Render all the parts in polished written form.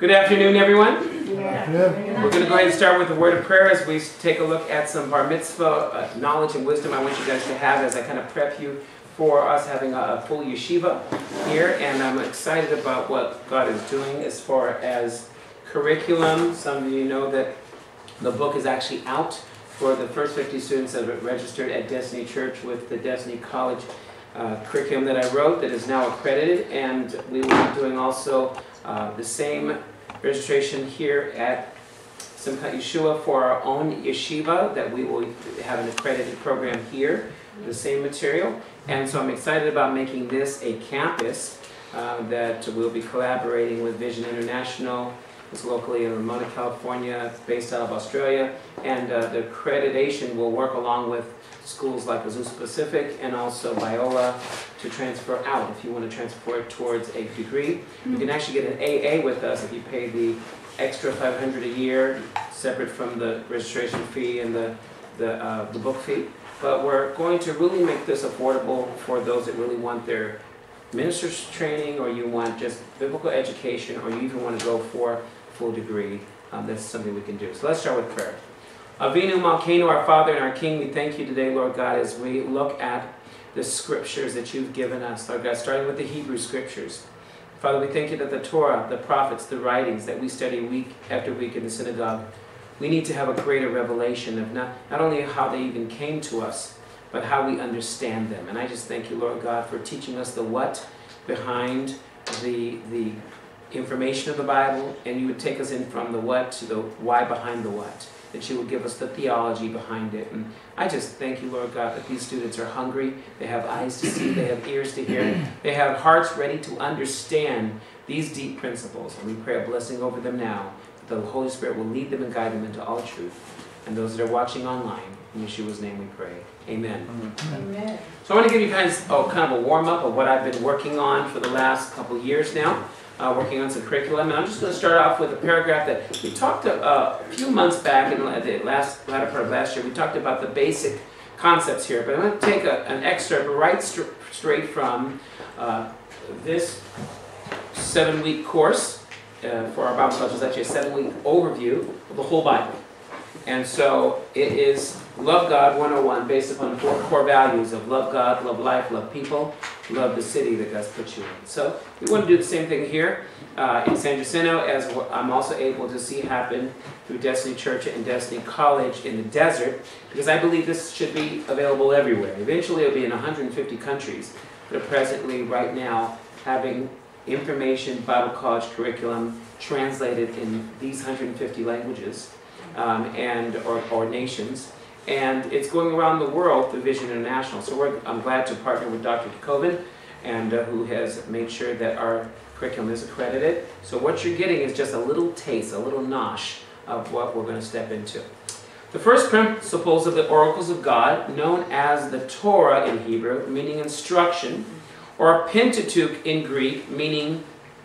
Good afternoon, everyone. Yeah. We're going to go ahead and start with a word of prayer as we take a look at some bar mitzvah knowledge and wisdom I want you guys to have as I kind of prep you for us having a full yeshiva here. And I'm excited about what God is doing as far as curriculum. Some of you know that the book is actually out for the first 50 students that have registered at Destiny Church with the Destiny College curriculum that I wrote that is now accredited. And we will be doing also the same registration here at Simchat Yeshua for our own yeshiva, that we will have an accredited program here, the same material. And so I'm excited about making this a campus that we'll be collaborating with Vision International. It's locally in Ramona, California, based out of Australia. And the accreditation will work along with schools like Azusa Pacific and also Biola to transfer out if you want to transfer towards a degree. You can actually get an AA with us if you pay the extra $500 a year, separate from the registration fee and the book fee. But we're going to really make this affordable for those that really want their minister's training, or you want just biblical education, or you even want to go for a full degree. That's something we can do. So let's start with prayer. Avinu Malkeinu, our Father and our King, we thank you today, Lord God, as we look at the scriptures that you've given us, Lord God, starting with the Hebrew scriptures. Father, we thank you that the Torah, the prophets, the writings that we study week after week in the synagogue, we need to have a greater revelation of not only how they even came to us, but how we understand them. And I just thank you, Lord God, for teaching us the what behind the information of the Bible, and you would take us in from the what to the why behind the what, that you would give us the theology behind it. And I just thank you, Lord God, that these students are hungry, they have eyes to see, they have ears to hear, they have hearts ready to understand these deep principles. And we pray a blessing over them now, that the Holy Spirit will lead them and guide them into all truth. And those that are watching online, in Yeshua's name we pray. Amen. Amen. So I want to give you guys kind of a warm-up of what I've been working on for the last couple of years now. Working on some curriculum, and I'm just going to start off with a paragraph that we talked a few months back in the latter part of last year. We talked about the basic concepts here, but I'm going to take an excerpt right straight from this 7-week course for our Bible class. It's actually a 7-week overview of the whole Bible. And so it is Love God 101, based upon 4 core values of love God, love life, love people, love the city that God's put you in. So we want to do the same thing here in San Jacinto, as I'm also able to see happen through Destiny Church and Destiny College in the desert, because I believe this should be available everywhere. Eventually it'll be in 150 countries that are presently right now having information, Bible college curriculum translated in these 150 languages or nations. And it's going around the world through Vision International. So I'm glad to partner with Dr. Kovin, and who has made sure that our curriculum is accredited. So what you're getting is just a little taste, a little nosh of what we're going to step into. The first principles of the oracles of God, known as the Torah in Hebrew, meaning instruction, or Pentateuch in Greek, meaning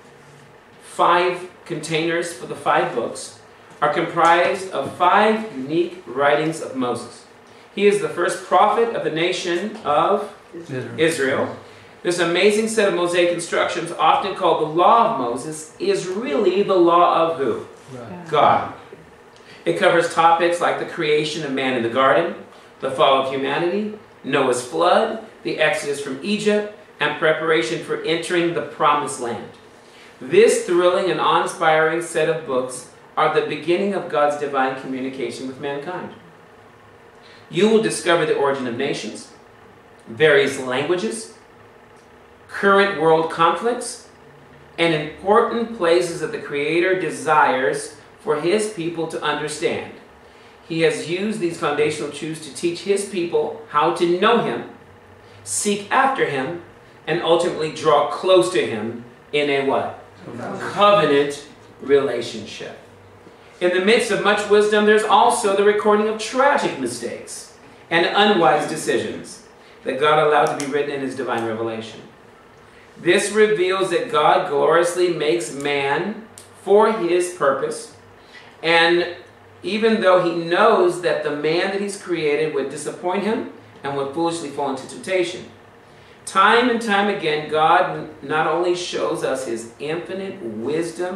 5 containers for the 5 books, are comprised of 5 unique writings of Moses. He is the first prophet of the nation of Israel. This amazing set of Mosaic instructions, often called the Law of Moses, is really the law of who? God. It covers topics like the creation of man in the garden, the fall of humanity, Noah's flood, the exodus from Egypt, and preparation for entering the promised land. This thrilling and awe-inspiring set of books are the beginning of God's divine communication with mankind. You will discover the origin of nations, various languages, current world conflicts, and important places that the Creator desires for His people to understand. He has used these foundational truths to teach His people how to know Him, seek after Him, and ultimately draw close to Him in a what? Covenant relationship. In the midst of much wisdom, there's also the recording of tragic mistakes and unwise decisions that God allowed to be written in His divine revelation. This reveals that God gloriously makes man for His purpose, and even though He knows that the man that He's created would disappoint Him and would foolishly fall into temptation, time and time again, God not only shows us His infinite wisdom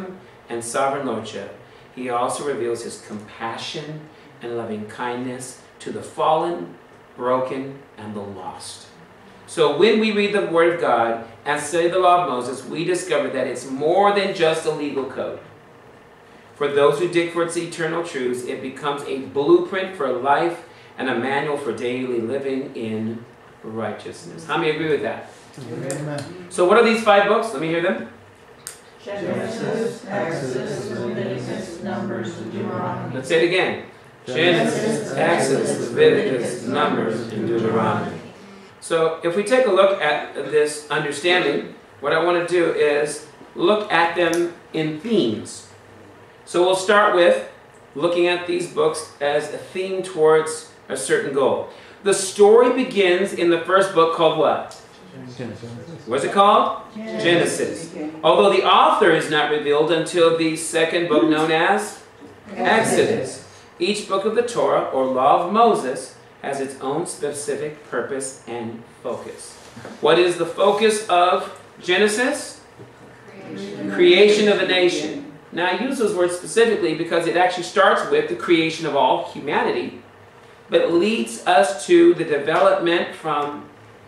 and sovereign lordship, he also reveals his compassion and loving kindness to the fallen, broken, and the lost. So when we read the Word of God and study the law of Moses, we discover that it's more than just a legal code. For those who dig for its eternal truths, it becomes a blueprint for life and a manual for daily living in righteousness. How many agree with that? Amen. So what are these 5 books? Let me hear them. Genesis, Exodus, Leviticus, Numbers, and Deuteronomy. Let's say it again. Genesis, Exodus, Leviticus, Numbers, and Deuteronomy. So if we take a look at this understanding, what I want to do is look at them in themes. So we'll start with looking at these books as a theme towards a certain goal. The story begins in the first book called what? What's it called? Genesis. Although the author is not revealed until the second book known as Exodus. Each book of the Torah, or Law of Moses, has its own specific purpose and focus. What is the focus of Genesis? Creation of a nation. Now I use those words specifically because it actually starts with the creation of all humanity, but leads us to the development from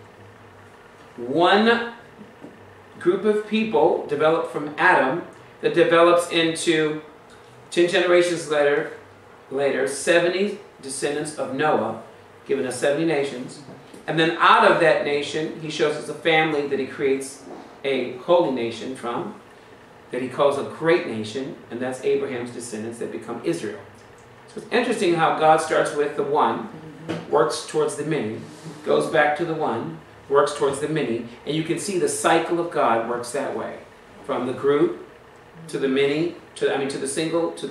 one group of people, developed from Adam, that develops into 10 generations later, 70 descendants of Noah, giving us 70 nations. And then out of that nation, he shows us a family that he creates a holy nation from, that he calls a great nation, and that's Abraham's descendants that become Israel. So it's interesting how God starts with the one, works towards the many, goes back to the one, works towards the many, and you can see the cycle of God works that way, from the group to the many, to the single, to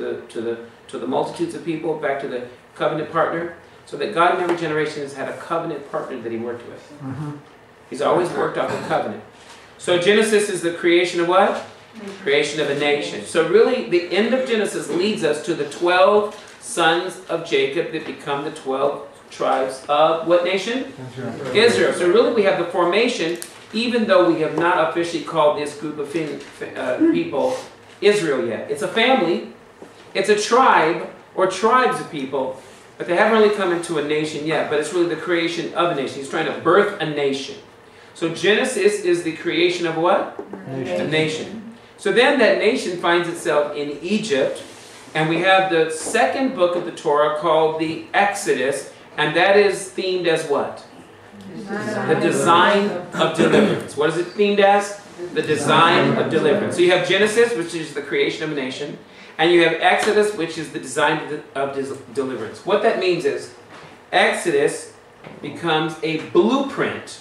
the multitudes of people, back to the covenant partner, so that God in every generation has had a covenant partner that he worked with. He's always worked off a covenant. So Genesis is the creation of what? Creation of a nation. So really, the end of Genesis leads us to the 12 sons of Jacob that become the 12 tribes of what nation? Israel. So really we have the formation, even though we have not officially called this group of people Israel yet. It's a family, it's a tribe, or tribes of people, but they haven't really come into a nation yet, but it's really the creation of a nation. He's trying to birth a nation. So Genesis is the creation of what? A nation. So then that nation finds itself in Egypt, and we have the second book of the Torah called the Exodus, and that is themed as what? The design of deliverance. What is it themed as? The design of deliverance. So you have Genesis, which is the creation of a nation, and you have Exodus, which is the design of deliverance. What that means is Exodus becomes a blueprint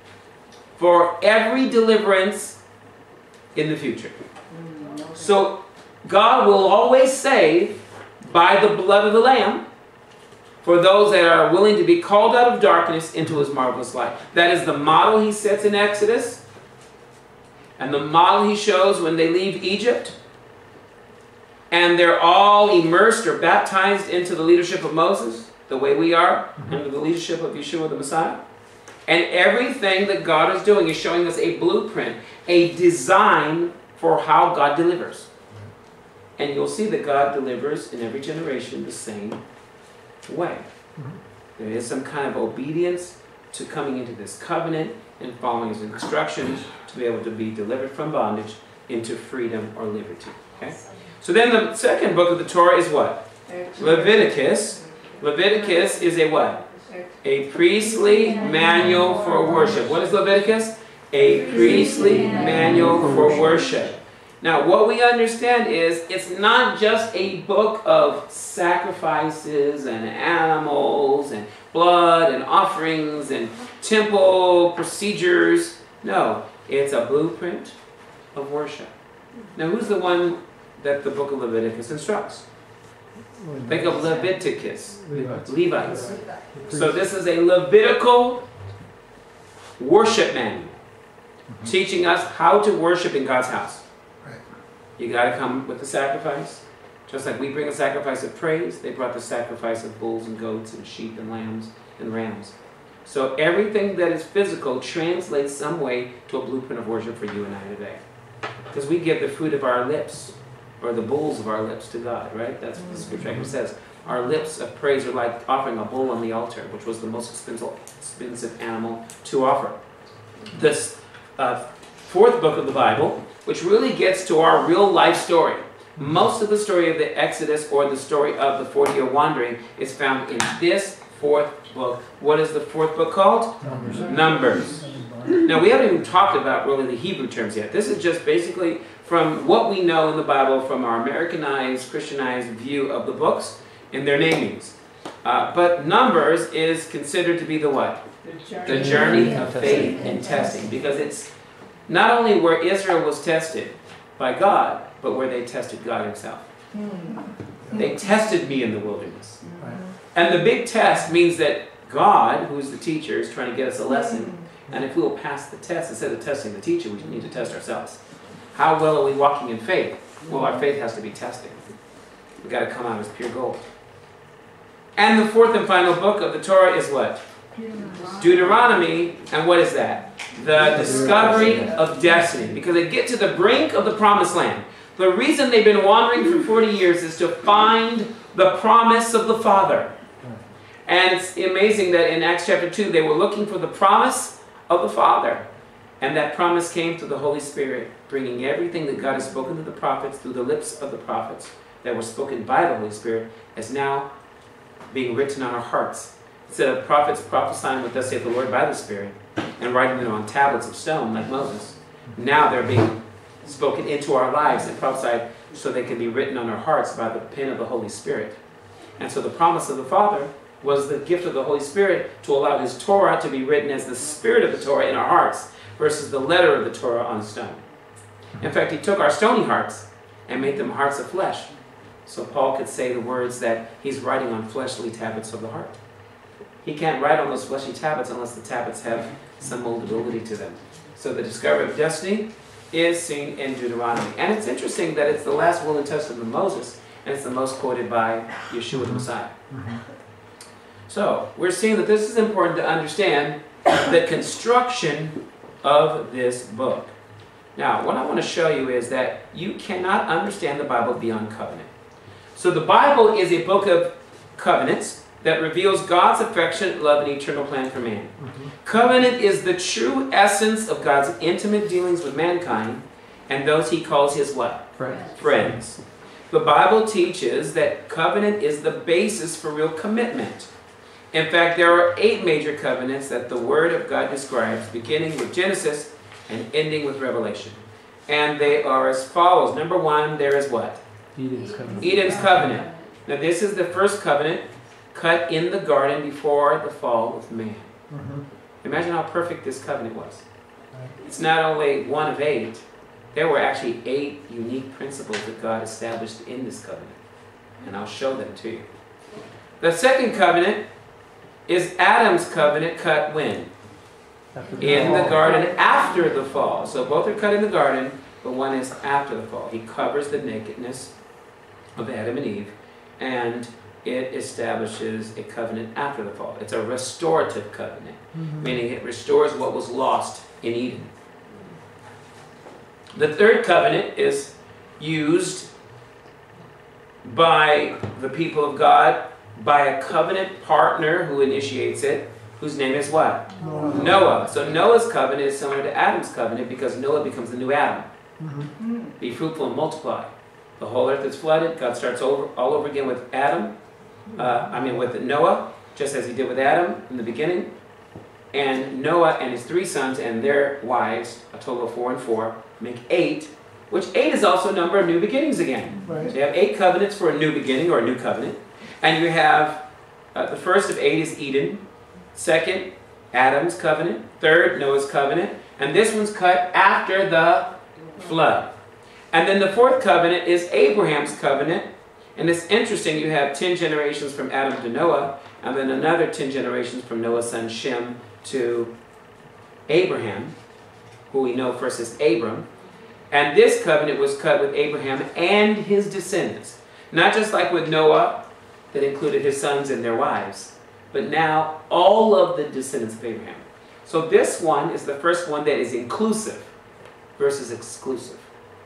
for every deliverance in the future. So God will always save by the blood of the Lamb for those that are willing to be called out of darkness into his marvelous light. That is the model he sets in Exodus, and the model he shows when they leave Egypt, and they're all immersed or baptized into the leadership of Moses, the way we are, under the leadership of Yeshua the Messiah. And everything that God is doing is showing us a blueprint, a design for how God delivers. And you'll see that God delivers in every generation the same way. There is some kind of obedience to coming into this covenant and following his instructions to be able to be delivered from bondage into freedom or liberty. Okay? So then the second book of the Torah is what? Leviticus. Leviticus is a what? A priestly manual for worship. What is Leviticus? A priestly manual for worship. Now, what we understand is it's not just a book of sacrifices and animals and blood and offerings and temple procedures. No, it's a blueprint of worship. Now, who's the one that the book of Leviticus instructs? Think of Leviticus, Levites. So this is a Levitical worship manual, teaching us how to worship in God's house. You got to come with the sacrifice. Just like we bring a sacrifice of praise, they brought the sacrifice of bulls and goats and sheep and lambs and rams. So everything that is physical translates some way to a blueprint of worship for you and I today. Because we give the fruit of our lips or the bulls of our lips to God, right? That's what the scripture actually says. Our lips of praise are like offering a bull on the altar, which was the most expensive animal to offer. This fourth book of the Bible, which really gets to our real life story. Most of the story of the Exodus or the story of the 40-year wandering is found in this fourth book. What is the fourth book called? Numbers. Now, we haven't even talked about really the Hebrew terms yet. This is just basically from what we know in the Bible from our Americanized, Christianized view of the books and their namings. But Numbers is considered to be the what? The journey of faith and testing. Because it's not only where Israel was tested by God, but where they tested God himself. They tested me in the wilderness. And the big test means that God, who is the teacher, is trying to get us a lesson. And if we will pass the test, instead of testing the teacher, we need to test ourselves. How well are we walking in faith? Well, our faith has to be tested. We've got to come out as pure gold. And the fourth and final book of the Torah is what? Deuteronomy. And what is that? The discovery of destiny. Because they get to the brink of the promised land. The reason they've been wandering for 40 years is to find the promise of the Father. And it's amazing that in Acts chapter 2, they were looking for the promise of the Father. And that promise came through the Holy Spirit, bringing everything that God has spoken to the prophets through the lips of the prophets that were spoken by the Holy Spirit as now being written on our hearts. Instead of prophets prophesying what thus saith the Lord by the Spirit and writing them on tablets of stone like Moses, now they're being spoken into our lives and prophesied so they can be written on our hearts by the pen of the Holy Spirit. And so the promise of the Father was the gift of the Holy Spirit to allow his Torah to be written as the spirit of the Torah in our hearts versus the letter of the Torah on stone. In fact, he took our stony hearts and made them hearts of flesh. So Paul could say the words that he's writing on fleshly tablets of the heart. He can't write on those fleshy tablets unless the tablets have some moldability to them. So the discovery of destiny is seen in Deuteronomy. And it's interesting that it's the last will and testament of Moses, and it's the most quoted by Yeshua the Messiah. So we're seeing that this is important to understand the construction of this book. Now, what I want to show you is that you cannot understand the Bible beyond covenant. So the Bible is a book of covenants that reveals God's affectionate love and eternal plan for man. Covenant is the true essence of God's intimate dealings with mankind and those he calls his what? Friends. The Bible teaches that covenant is the basis for real commitment. In fact, there are 8 major covenants that the Word of God describes, beginning with Genesis and ending with Revelation. And they are as follows. Number 1, there is what? Eden's covenant. Eden's covenant. Now this is the first covenant cut in the garden before the fall of man. Imagine how perfect this covenant was. It's not only one of 8. There were actually 8 unique principles that God established in this covenant. And I'll show them to you. The second covenant is Adam's covenant cut when? In the garden after the fall. So both are cut in the garden, but one is after the fall. He covers the nakedness of Adam and Eve, and it establishes a covenant after the fall. It's a restorative covenant, meaning it restores what was lost in Eden. The third covenant is used by the people of God by a covenant partner who initiates it, whose name is what? Noah. So Noah's covenant is similar to Adam's covenant because Noah becomes the new Adam. Be fruitful and multiply. The whole earth is flooded. God starts all over again with with Noah, just as he did with Adam in the beginning. And Noah and his 3 sons and their wives, a total of 4 and 4, make 8, which 8 is also a number of new beginnings again. So you have 8 covenants for a new beginning or a new covenant. And you have the first of 8 is Eden. Second, Adam's covenant. Third, Noah's covenant. And this one's cut after the flood. And then the fourth covenant is Abraham's covenant. And it's interesting, you have 10 generations from Adam to Noah, and then another 10 generations from Noah's son Shem to Abraham, who we know first as Abram. And this covenant was cut with Abraham and his descendants. Not just like with Noah, that included his sons and their wives, but now all of the descendants of Abraham. So this one is the first one that is inclusive versus exclusive.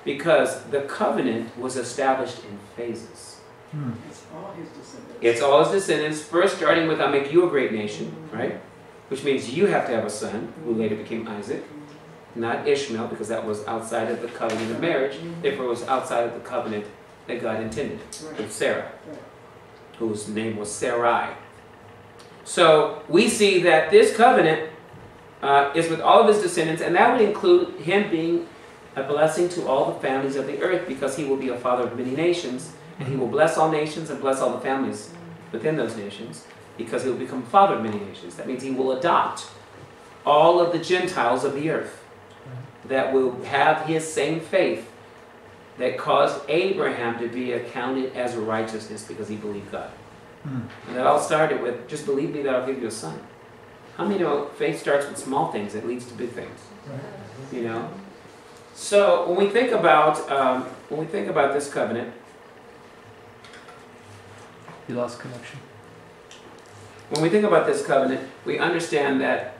Because the covenant was established in phases. It's all his descendants. It's all his descendants, first starting with, I'll make you a great nation, right? Which means you have to have a son, who later became Isaac. Not Ishmael, because that was outside of the covenant of marriage. Therefore, it was outside of the covenant that God intended with Sarah, whose name was Sarai. So we see that this covenant is with all of his descendants, and that would include him being a blessing to all the families of the earth, because he will be a father of many nations, and he will bless all nations and bless all the families within those nations, because he will become father of many nations. That means he will adopt all of the Gentiles of the earth that will have his same faith that caused Abraham to be accounted as righteousness because he believed God. And that all started with, just believe me that I'll give you a son. How many know faith starts with small things, it leads to big things? You know? So when we think about this covenant, You lost connection. when we think about this covenant, we understand that.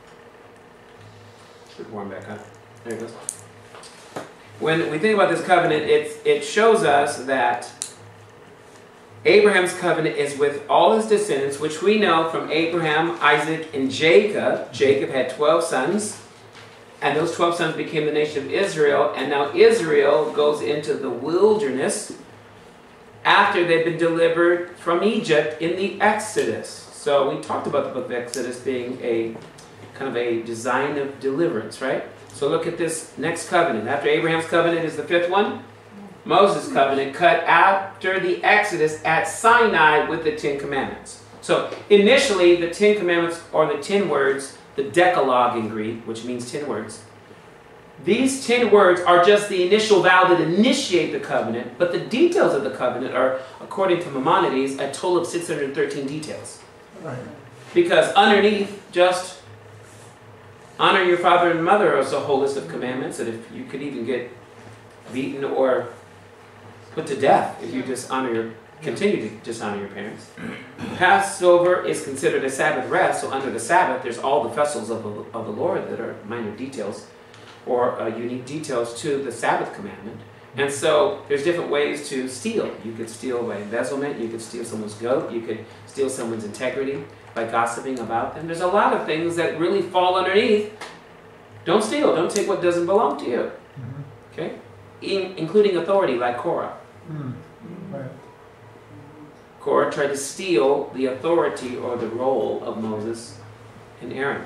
Should warm back up. There it goes. When we think about this covenant, it shows us that Abraham's covenant is with all his descendants, which we know from Abraham, Isaac, and Jacob. Jacob had 12 sons, and those 12 sons became the nation of Israel, and now Israel goes into the wilderness after they've been delivered from Egypt in the Exodus. So we talked about the book of Exodus being a kind of a design of deliverance, right? So look at this next covenant. After Abraham's covenant is the fifth one. Moses' covenant, cut after the Exodus at Sinai with the 10 Commandments. So initially, the 10 Commandments, or the 10 words, the Decalogue in Greek, which means 10 words. These 10 words are just the initial vow that initiate the covenant, but the details of the covenant are, according to Maimonides, a total of 613 details. Right. Because underneath just honor your father and mother is a whole list of commandments that if you could even get beaten or put to death if you continue to dishonor your parents. Passover is considered a Sabbath rest, so under the Sabbath there's all the festivals of the Lord that are minor details or unique details to the Sabbath commandment. And so there's different ways to steal. You could steal by embezzlement, you could steal someone's goat, you could steal someone's integrity by gossiping about them. There's a lot of things that really fall underneath. Don't steal, don't take what doesn't belong to you. Okay? Including authority like Korah. Right. Korah tried to steal the authority or the role of Moses and Aaron.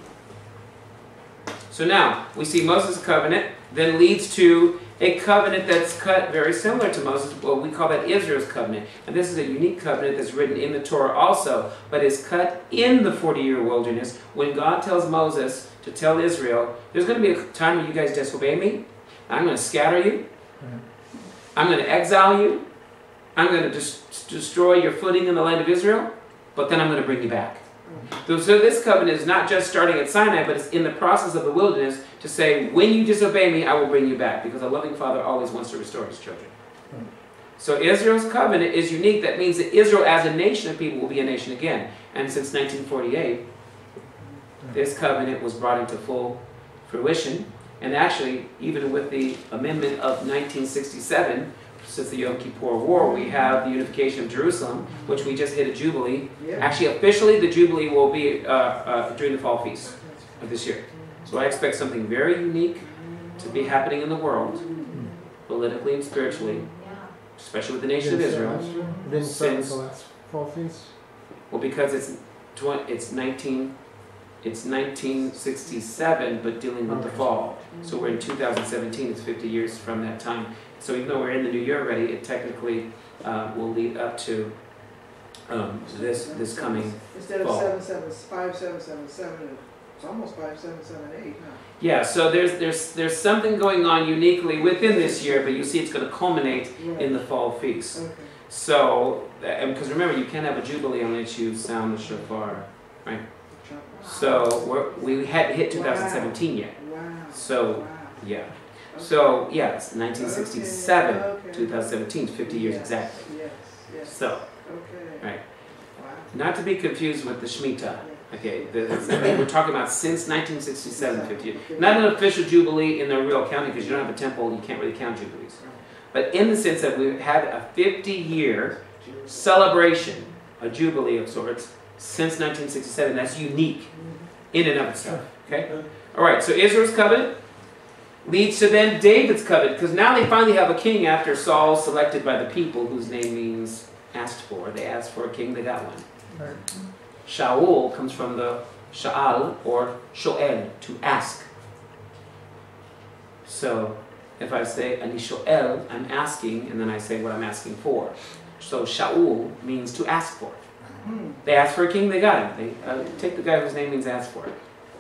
So now, we see Moses' covenant then leads to a covenant that's cut very similar to Moses. Well, we call that Israel's covenant. And this is a unique covenant that's written in the Torah also, but is cut in the 40-year wilderness when God tells Moses to tell Israel, there's going to be a time when you guys disobey me. I'm going to scatter you. I'm going to exile you. I'm going to destroy your footing in the land of Israel. But then I'm going to bring you back. So this covenant is not just starting at Sinai, but it's in the process of the wilderness to say, when you disobey me, I will bring you back. Because a loving father always wants to restore his children. So Israel's covenant is unique. That means that Israel as a nation of people will be a nation again. And since 1948, this covenant was brought into full fruition. And actually, even with the amendment of 1967, since the Yom Kippur War, we have the unification of Jerusalem, which we just hit a Jubilee. Actually, officially, the Jubilee will be during the fall feast of this year. So I expect something very unique to be happening in the world, politically and spiritually, especially with the nation of Israel. Didn't start with the last fall feast? Well, because it's 1967, but dealing with the fall. So we're in 2017, it's 50 years from that time. So even though we're in the new year already, it technically will lead up to this coming Instead of fall. 5777, it's almost 5778, huh? Yeah, so there's something going on uniquely within this year, but you see it's going to culminate in the fall feast. Okay. So, because remember, you can't have a Jubilee unless you sound the shofar, right? So we hadn't hit 2017 yet. Wow. So, Wow. yeah. So, yeah, it's 1967, Okay. 2017, 50 years exactly. Yes, yes. So, Okay. right. Wow. Not to be confused with the Shemitah. Okay, we're talking about since 1967, 50. Not an official Jubilee in the real counting, because you don't have a temple, you can't really count Jubilees. But in the sense that we had a 50-year celebration, a Jubilee of sorts, since 1967. That's unique in and of itself. Okay? All right, so Israel's covenant leads to then David's covenant, because now they finally have a king after Saul selected by the people, whose name means asked for. They asked for a king, they got one. Right. Shaul comes from the sha'al or sho'el, to ask. So if I say ani sho'el, I'm asking, and then I say what I'm asking for. So Shaul means to ask for. They asked for a king, they got him. They take the guy whose name means ask for it.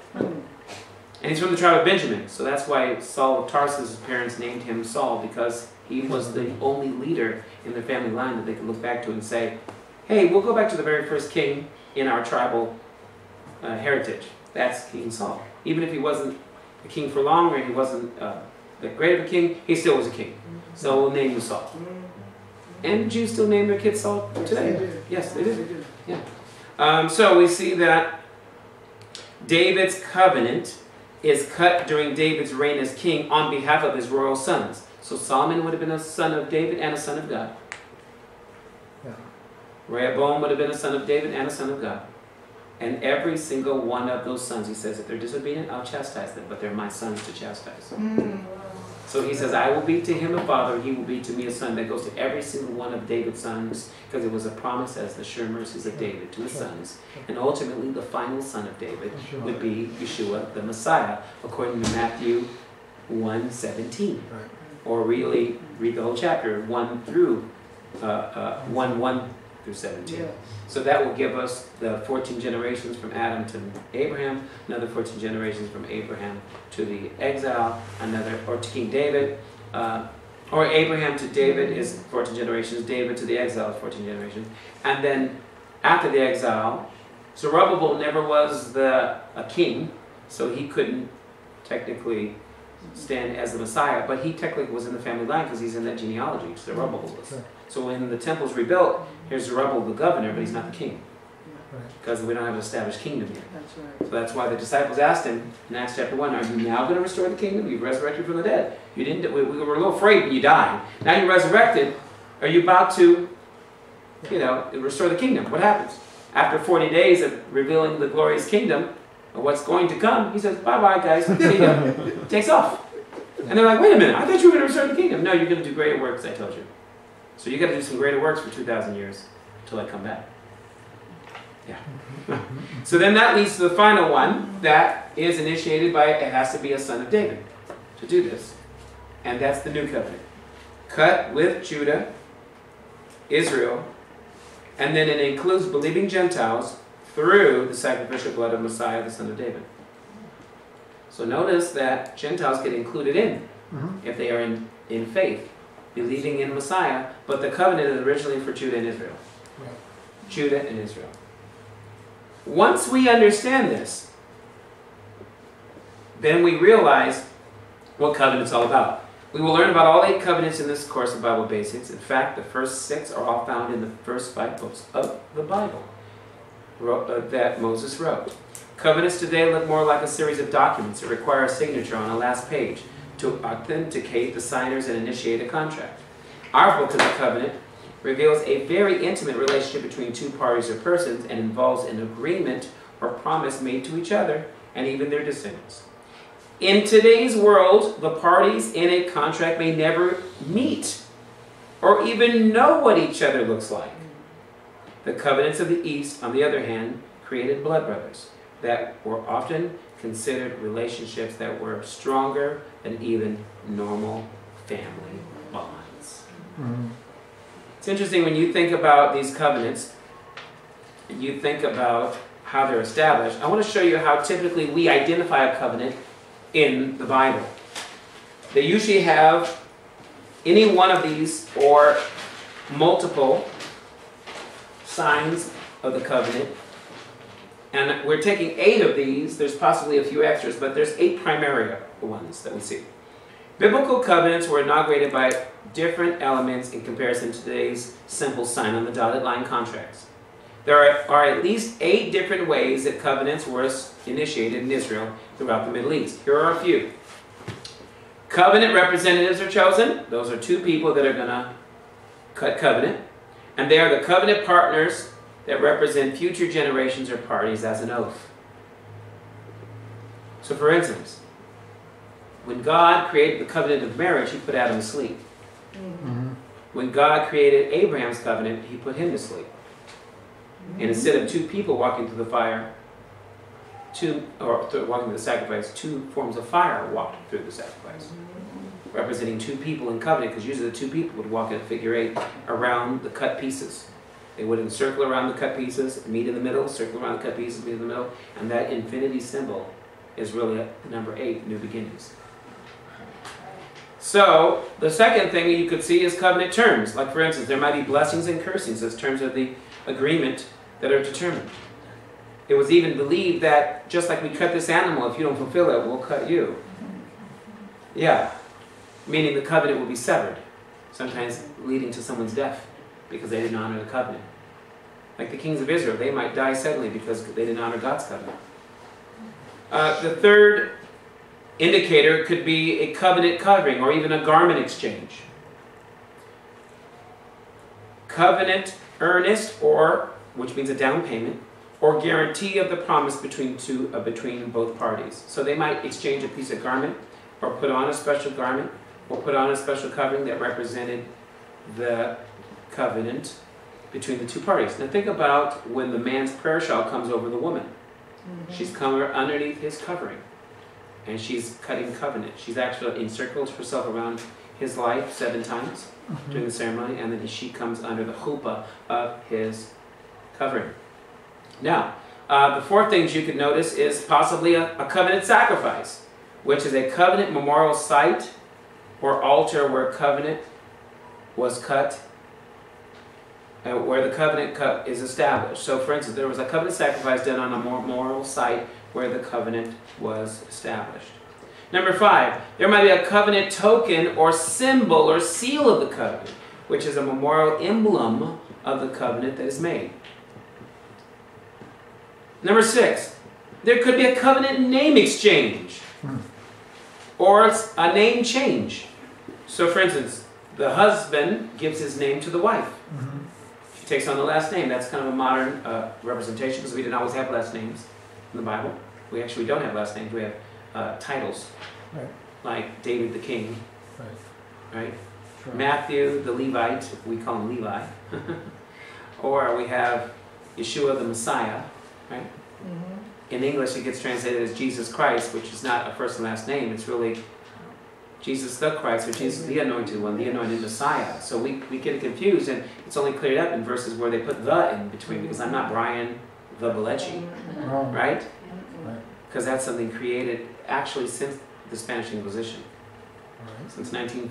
And he's from the tribe of Benjamin, so that's why Saul of Tarsus' parents named him Saul, because he was the only leader in their family line that they could look back to and say, hey, we'll go back to the very first king in our tribal heritage. That's King Saul. Even if he wasn't a king for long, or he wasn't that great of a king, he still was a king. So we'll name him Saul. And Jews still name their kids Saul today. Yes, they do. Yeah. So we see that David's covenant is cut during David's reign as king on behalf of his royal sons. So Solomon would have been a son of David and a son of God. Yeah. Rehoboam would have been a son of David and a son of God. And every single one of those sons, he says, if they're disobedient, I'll chastise them, but they're my sons to chastise. So he says, I will be to him a father, and he will be to me a son. That goes to every single one of David's sons, because it was a promise as the sure mercies of David to his sons. And ultimately, the final son of David would be Yeshua, the Messiah, according to Matthew 1:17. Right. Or really, read the whole chapter, 1 through 1 through 17. Yeah. So that will give us the 14 generations from Adam to Abraham, another 14 generations from Abraham to the exile, another, or to King David, or Abraham to David is 14 generations, David to the exile is 14 generations. And then after the exile, Zerubbabel never was a king, so he couldn't technically stand as the Messiah, but he technically was in the family line because he's in that genealogy, Zerubbabel was. Sure. So when the temple's rebuilt, here's Zerubbabel the governor, but he's not the king, Right. because we don't have an established kingdom yet. That's right. So that's why the disciples asked him in Acts chapter 1, are you now going to restore the kingdom? You've resurrected from the dead. You didn't. We were a little afraid when you died. Now you're resurrected. Are you about to, restore the kingdom? What happens? After 40 days of revealing the glorious kingdom, of what's going to come, he says, bye-bye, guys. See ya. Takes off. And they're like, wait a minute, I thought you were going to restore the kingdom. No, you're going to do greater works, I told you. So you got to do some greater works for 2,000 years until I come back. Yeah. So then that leads to the final one that is initiated by, it has to be a son of David to do this. And that's the new covenant. Cut with Judah, Israel, and then it includes believing Gentiles through the sacrificial blood of Messiah, the son of David. So notice that Gentiles get included in if they are in faith, believing in Messiah, but the covenant is originally for Judah and Israel. Right. Judah and Israel. Once we understand this, then we realize what covenant's all about. We will learn about all 8 covenants in this course of Bible Basics. In fact, the first 6 are all found in the first 5 books of the Bible that Moses wrote. Covenants today look more like a series of documents that require a signature on a last page to authenticate the signers and initiate a contract. Our book of the covenant reveals a very intimate relationship between 2 parties or persons and involves an agreement or promise made to each other and even their descendants. In today's world, the parties in a contract may never meet or even know what each other looks like. The covenants of the East, on the other hand, created blood brothers that were often considered relationships that were stronger than even normal family bonds. It's interesting when you think about these covenants, and you think about how they're established. I want to show you how typically we identify a covenant in the Bible. They usually have any one of these or multiple signs of the covenant. And we're taking 8 of these. There's possibly a few extras, but there's 8 primary ones that we see. Biblical covenants were inaugurated by different elements in comparison to today's simple sign on the dotted line contracts. There are at least 8 different ways that covenants were initiated in Israel throughout the Middle East. Here are a few. Covenant representatives are chosen. Those are 2 people that are going to cut covenant. And they are the covenant partners that represent future generations or parties as an oath. So for instance, when God created the covenant of marriage, he put Adam to sleep. Mm-hmm. When God created Abraham's covenant, he put him to sleep. And instead of 2 people walking through the fire, walking through the sacrifice, 2 forms of fire walked through the sacrifice, representing 2 people in covenant, because usually the 2 people would walk in a figure 8 around the cut pieces. They would encircle around the cut pieces, meet in the middle, circle around the cut pieces, meet in the middle, and that infinity symbol is really the number 8, new beginnings. So, the second thing you could see is covenant terms. Like for instance, there might be blessings and cursings as terms of the agreement that are determined. It was even believed that just like we cut this animal, if you don't fulfill it, we'll cut you. Yeah. Meaning the covenant will be severed, sometimes leading to someone's death because they didn't honor the covenant. Like the kings of Israel, they might die suddenly because they didn't honor God's covenant. The third indicator could be a covenant covering or even a garment exchange. Covenant earnest, or which means a down payment, or guarantee of the promise between both parties. So they might exchange a piece of garment, or put on a special garment, or put on a special covering that represented the covenant between the 2 parties. Now think about when the man's prayer shawl comes over the woman. She's come underneath his covering, and she's cutting covenant. She's actually encircled herself around his life 7 times during the ceremony, and then she comes under the chuppah of his covering. Now, the 4th thing you could notice is possibly a covenant sacrifice, which is a covenant memorial site or altar where covenant was cut, where the covenant is established. So for instance, there was a covenant sacrifice done on a memorial site where the covenant was established. Number 5, there might be a covenant token or symbol or seal of the covenant, which is a memorial emblem of the covenant that is made. Number 6, there could be a covenant name exchange or a name change. So for instance, the husband gives his name to the wife. She takes on the last name. That's kind of a modern representation, because we didn't always have last names in the Bible. We actually don't have last names. We have titles, Right. like David the king, right? Sure. Matthew the Levite, we call him Levi. Or we have Yeshua the Messiah, right? In English it gets translated as Jesus Christ, which is not a first and last name. It's really Jesus the Christ, or Jesus the Anointed One, the Anointed Messiah. So we get confused, and it's only cleared up in verses where they put the in between, because I'm not Brian the Bileci, right? Because that's something created actually since the Spanish Inquisition. Since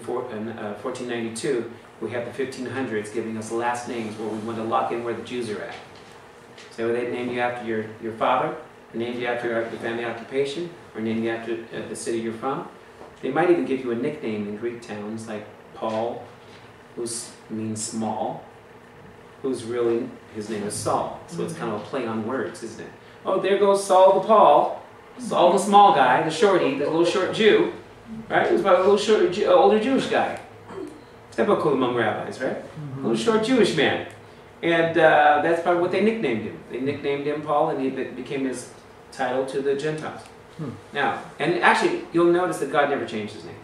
1492, we have the 1500s giving us last names where we want to lock in where the Jews are at. So they name you after your father, they name you after your family occupation, or name you after the city you're from. They might even give you a nickname in Greek towns, like Paul, who means small, who's really, his name is Saul. So it's kind of a play on words, isn't it? Oh, there goes Saul the Paul, Saul the small guy, the shorty, the little short Jew, right? He was about a little short, older Jewish guy. Typical among rabbis, right? A little short Jewish man. And that's probably what they nicknamed him. They nicknamed him Paul, and he became his title to the Gentiles. Now, and actually, you'll notice that God never changed his name.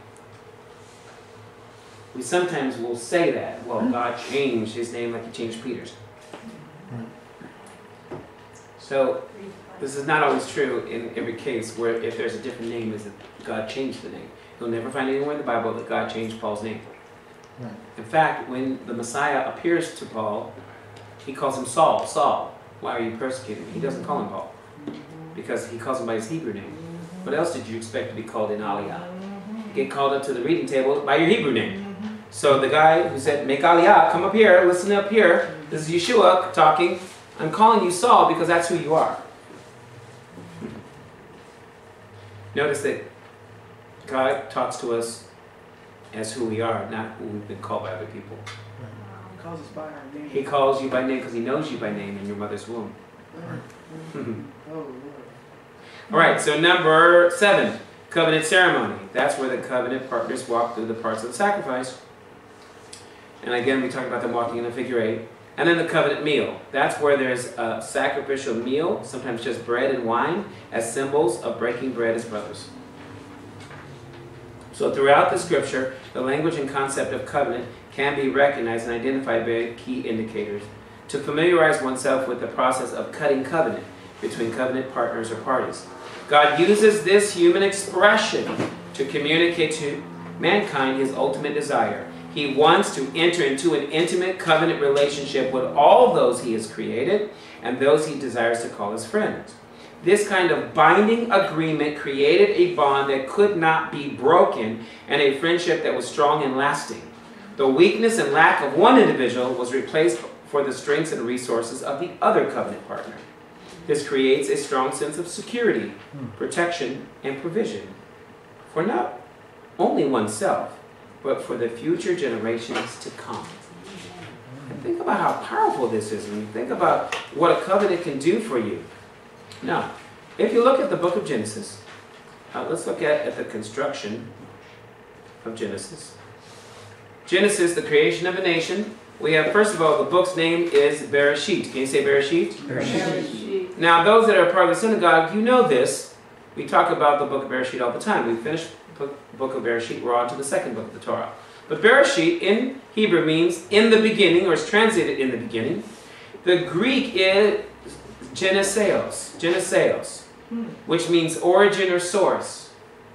We sometimes will say that, well, God changed his name like he changed Peter's. So, this is not always true in every case where if there's a different name, is that God changed the name. You'll never find anywhere in the Bible that God changed Paul's name. In fact, when the Messiah appears to Paul, he calls him Saul. Saul, why are you persecuting me? He doesn't call him Paul, because he calls him by his Hebrew name. What else did you expect to be called in Aliyah? You get called up to the reading table by your Hebrew name. So the guy who said, make Aliyah, come up here, listen up here. This is Yeshua talking. I'm calling you Saul because that's who you are. Notice that God talks to us as who we are, not who we've been called by other people. calls us by our name. He calls you by name because he knows you by name in your mother's womb. Oh, Lord. All right, so number 7, covenant ceremony. That's where the covenant partners walk through the parts of the sacrifice. And again, we talked about them walking in a figure 8. And then the covenant meal. That's where there's a sacrificial meal, sometimes just bread and wine, as symbols of breaking bread as brothers. So throughout the scripture, the language and concept of covenant can be recognized and identified by key indicators. To familiarize oneself with the process of cutting covenant between covenant partners or parties. God uses this human expression to communicate to mankind his ultimate desire. He wants to enter into an intimate covenant relationship with all those he has created and those he desires to call his friends. This kind of binding agreement created a bond that could not be broken and a friendship that was strong and lasting. The weakness and lack of one individual was replaced for the strengths and resources of the other covenant partner. This creates a strong sense of security, protection, and provision for not only oneself, but for the future generations to come. And think about how powerful this is when you think about what a covenant can do for you. Now, if you look at the book of Genesis, let's look at the construction of Genesis. Genesis, the creation of a nation. We have, first of all, the book's name is Bereshit. Can you say Bereshit? Bereshit. Now, those that are part of the synagogue, you know this. We talk about the book of Bereshit all the time. We finished the book of Bereshit. We're on to the second book of the Torah. But Bereshit in Hebrew means in the beginning, or is translated in the beginning. The Greek is Geneseos, which means origin or source.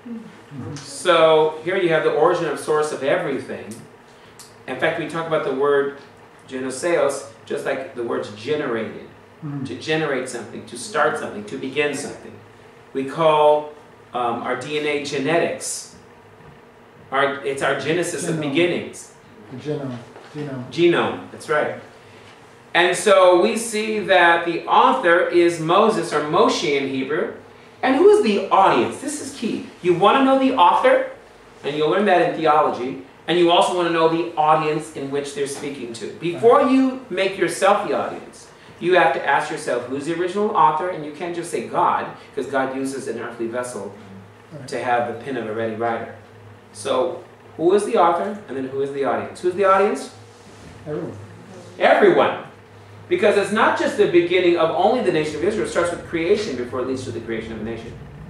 So here you have the origin or source of everything. In fact, we talk about the word Geneseos just like the word's generated. To generate something, to start something, to begin something. We call our DNA genetics. It's our genesis of beginnings. The Genome, that's right. And so we see that the author is Moses, or Moshe in Hebrew. And who is the audience? This is key. You want to know the author, and you'll learn that in theology, and you also want to know the audience in which they're speaking to. Before you make yourself the audience, you have to ask yourself, who's the original author? And you can't just say God, because God uses an earthly vessel to have the pen of a ready writer. So, who is the author, and then who is the audience? Who's the audience? Everyone. Everyone. Because it's not just the beginning of only the nation of Israel. It starts with creation before it leads to the creation of a nation.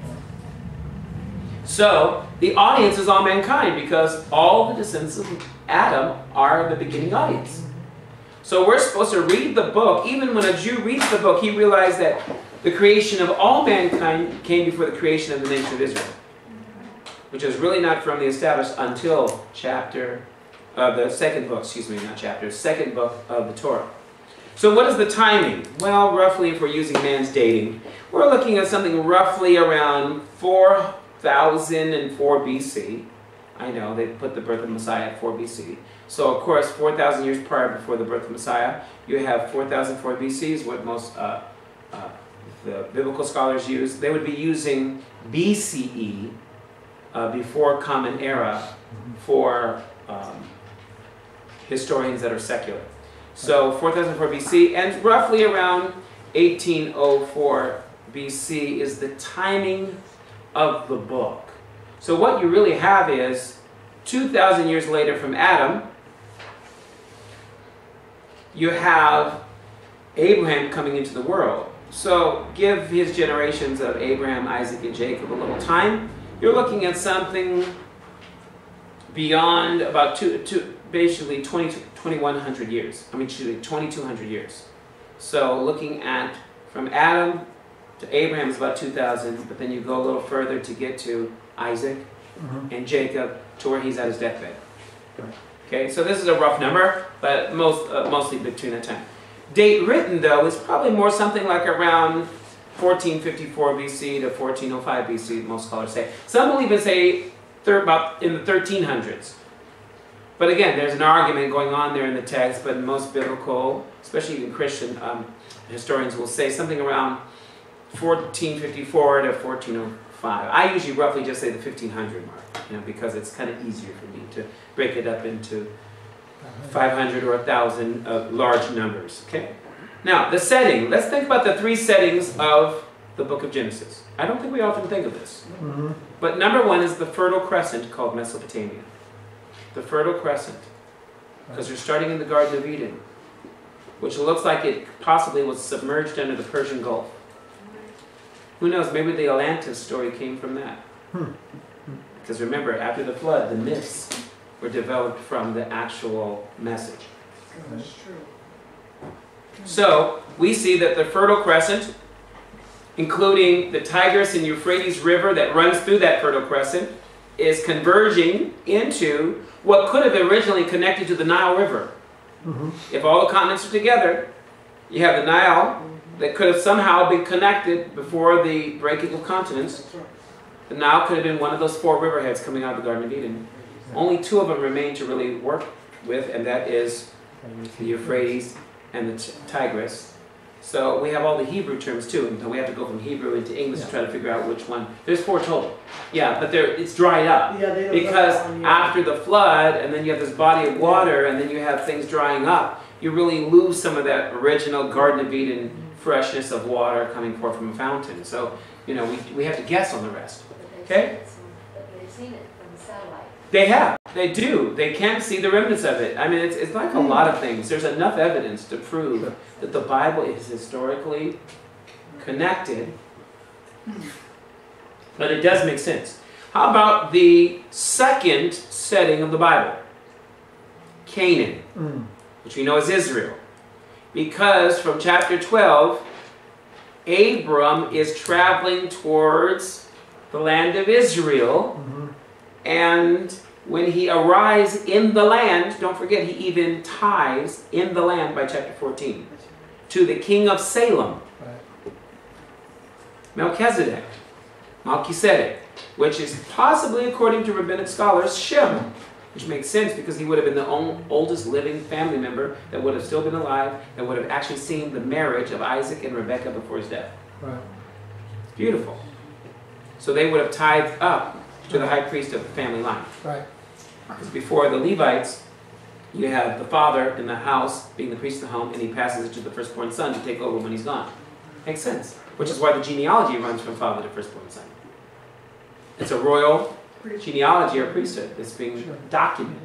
So, the audience is all mankind, because all the descendants of Adam are the beginning audience. So we're supposed to read the book. Even when a Jew reads the book, he realized that the creation of all mankind came before the creation of the nation of Israel, which is really not firmly established until the second book of the Torah. So what is the timing? Well, roughly, if we're using man's dating, we're looking at something roughly around 4004 BC. I know, they put the birth of Messiah at 4 BC. So, of course, 4,000 years prior before the birth of Messiah, you have 4004 BC is what most the biblical scholars use. They would be using BCE, before Common Era, for historians that are secular. So 4004 BC, and roughly around 1804 BC is the timing of the book. So what you really have is 2,000 years later from Adam, you have Abraham coming into the world. So give his generations of Abraham, Isaac, and Jacob a little time. You're looking at something beyond about basically 2,100 years. 2,200 years. So looking at from Adam to Abraham is about 2,000, but then you go a little further to get to Isaac and Jacob to where he's at his deathbed. Okay, so this is a rough number, but mostly between that time. Date written, though, is probably more something like around 1454 BC to 1405 BC, most scholars say. Some will even say about in the 1300s. But again, there's an argument going on there in the text, but most biblical, especially even Christian historians will say something around 1454 to 1405. I usually roughly just say the 1500 mark, because it's kind of easier for me to break it up into 500 or 1,000 large numbers. Okay. Now the setting. Let's think about the three settings of the book of Genesis. I don't think we often think of this. Mm-hmm. But number one is the Fertile Crescent called Mesopotamia. The Fertile Crescent. Because you're starting in the Garden of Eden, which looks like it possibly was submerged under the Persian Gulf. Who knows, maybe the Atlantis story came from that. Because remember, after the flood, the myths were developed from the actual message. That's true. So, we see that the Fertile Crescent, including the Tigris and Euphrates River that runs through that Fertile Crescent, is converging into what could have originally connected to the Nile River. Mm-hmm. If all the continents are together, you have the Nile that could have somehow been connected before the breaking of continents. That's right. The Nile could have been one of those four riverheads coming out of the Garden of Eden. Only two of them remain to really work with, and that is the Euphrates and the Tigris. So we have all the Hebrew terms too, and so we have to go from Hebrew into English to try to figure out which one. There's four total. Yeah, but it's dried up. Yeah, they don't Because know on the- after the flood, and then you have this body of water, and then you have things drying up, you really lose some of that original Garden of Eden freshness of water coming forth from a fountain. So, you know, we have to guess on the rest. Okay? But they've seen it from the satellite. They have. They do. They can't see the remnants of it. I mean, it's like a lot of things. There's enough evidence to prove that the Bible is historically connected. But it does make sense. How about the second setting of the Bible? Canaan, which we know as Israel. Because from chapter 12, Abram is traveling towards the land of Israel. And when he arrives in the land, don't forget, he even tithes in the land by chapter 14 to the king of Salem, Melchizedek, which is possibly, according to rabbinic scholars, Shem, which makes sense because he would have been the oldest living family member that would have still been alive, that would have actually seen the marriage of Isaac and Rebekah before his death. It's beautiful. So they would have tithed up to the high priest of the family line. Because before the Levites, you have the father in the house being the priest of the home, and he passes it to the firstborn son to take over when he's gone. Makes sense. Which is why the genealogy runs from father to firstborn son. It's a royal genealogy or priesthood that's being documented.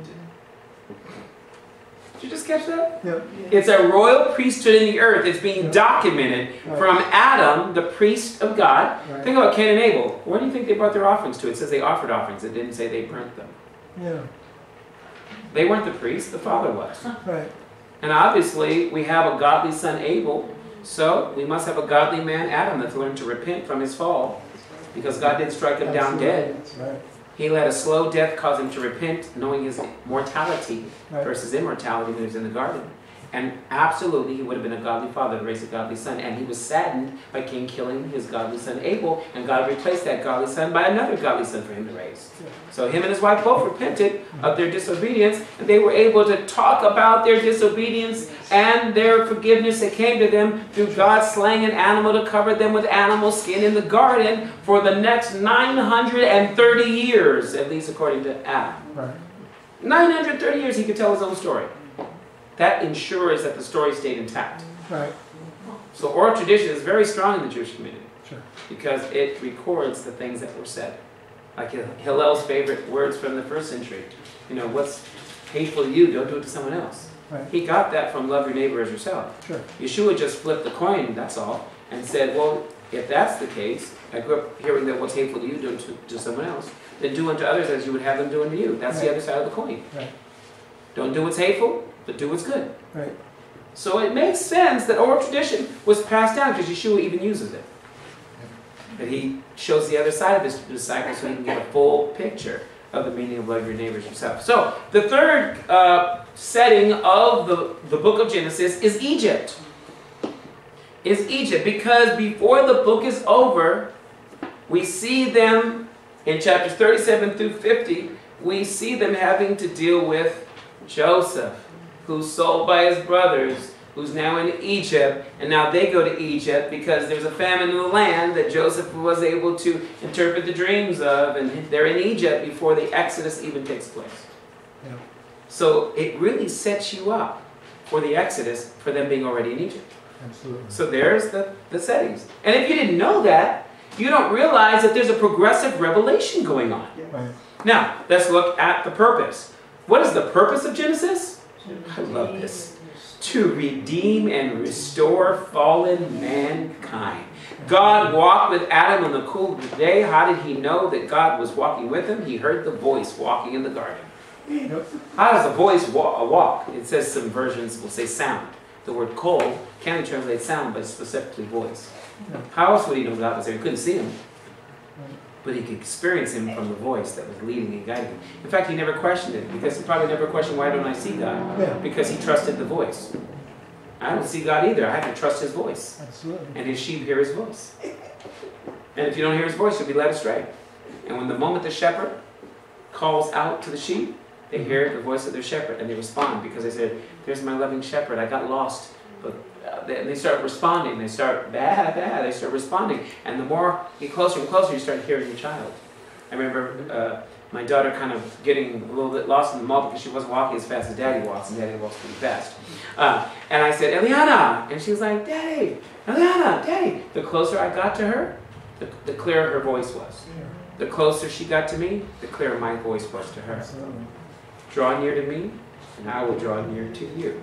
Did you just catch that? Yep. It's a royal priesthood in the earth. It's being documented from Adam, the priest of God. Think about Cain and Abel. Where do you think they brought their offerings to? It says they offered offerings. It didn't say they burnt them. Yeah. They weren't the priest. The father was. Right. And obviously, we have a godly son, Abel. So we must have a godly man, Adam, that's learned to repent from his fall. Because God didn't strike him down dead. Right. He let a slow death cause him to repent, knowing his mortality Right. versus immortality when he was in the garden. And absolutely, he would have been a godly father to raise a godly son. And he was saddened by Cain killing his godly son Abel, and God replaced that godly son by another godly son for him to raise. So him and his wife both repented of their disobedience, and they were able to talk about their disobedience and their forgiveness that came to them through God slaying an animal to cover them with animal skin in the garden for the next 930 years, at least according to Adam. Right. 930 years he could tell his own story. That ensures that the story stayed intact. Right. So oral tradition is very strong in the Jewish community Sure. because it records the things that were said. Like Hillel's favorite words from the first century. You know, what's hateful to you, don't do it to someone else. Right. He got that from love your neighbor as yourself. Sure. Yeshua just flipped the coin, that's all, and said, well, if that's the case, I grew up hearing that what's hateful to you, do it to someone else, then do unto others as you would have them do unto you. That's the other side of the coin. Right. Don't do what's hateful, but do what's good. Right. So it makes sense that oral tradition was passed down because Yeshua even uses it. That he shows the other side of his disciples so he can get a full picture of the meaning of love your neighbors yourself. So the third setting of the book of Genesis is Egypt. Is Egypt, because before the book is over, we see them in chapters 37 through 50, we see them having to deal with Joseph, who's sold by his brothers, who's now in Egypt, and now they go to Egypt because there's a famine in the land that Joseph was able to interpret the dreams of, and they're in Egypt before the Exodus even takes place. Yeah. So it really sets you up for the Exodus, for them being already in Egypt. Absolutely. So there's the settings. And if you didn't know that, you don't realize that there's a progressive revelation going on. Right. Now, let's look at the purpose. What is the purpose of Genesis? I love this. To redeem and restore fallen mankind. God walked with Adam in the cool of the day. How did he know that God was walking with him? He heard the voice walking in the garden. Yep. How does a voice walk? It says some versions will say sound. The word kol can translate sound, but specifically voice. How else would he know God was there? He couldn't see him. But he could experience him from the voice that was leading and guiding him. In fact, he never questioned it, because he probably never questioned, why don't I see God? Yeah. Because he trusted the voice. I don't see God either. I have to trust his voice. Absolutely. And his sheep hear his voice. And if you don't hear his voice, you'll be led astray. And when the moment the shepherd calls out to the sheep, they hear the voice of their shepherd and they respond, because they said, there's my loving shepherd. I got lost. But they start responding. They start, they start responding. And the more you get closer and closer, you start hearing your child. I remember my daughter kind of getting a little bit lost in the mall because she wasn't walking as fast as Daddy walks, and Daddy walks pretty fast. And I said, Eliana! And she was like, Daddy! Eliana! Daddy! The closer I got to her, the clearer her voice was. The closer she got to me, the clearer my voice was to her. Absolutely. Draw near to me, and I will draw near to you.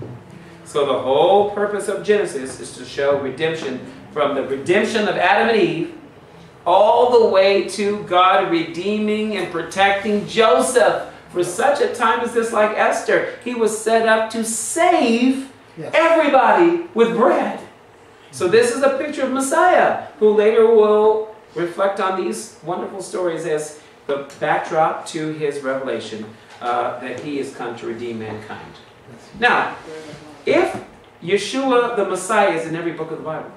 So the whole purpose of Genesis is to show redemption, from the redemption of Adam and Eve all the way to God redeeming and protecting Joseph. For such a time as this, like Esther, he was set up to save everybody with bread. So this is a picture of Messiah, who later will reflect on these wonderful stories as the backdrop to his revelation that he has come to redeem mankind. Now, if Yeshua the Messiah is in every book of the Bible,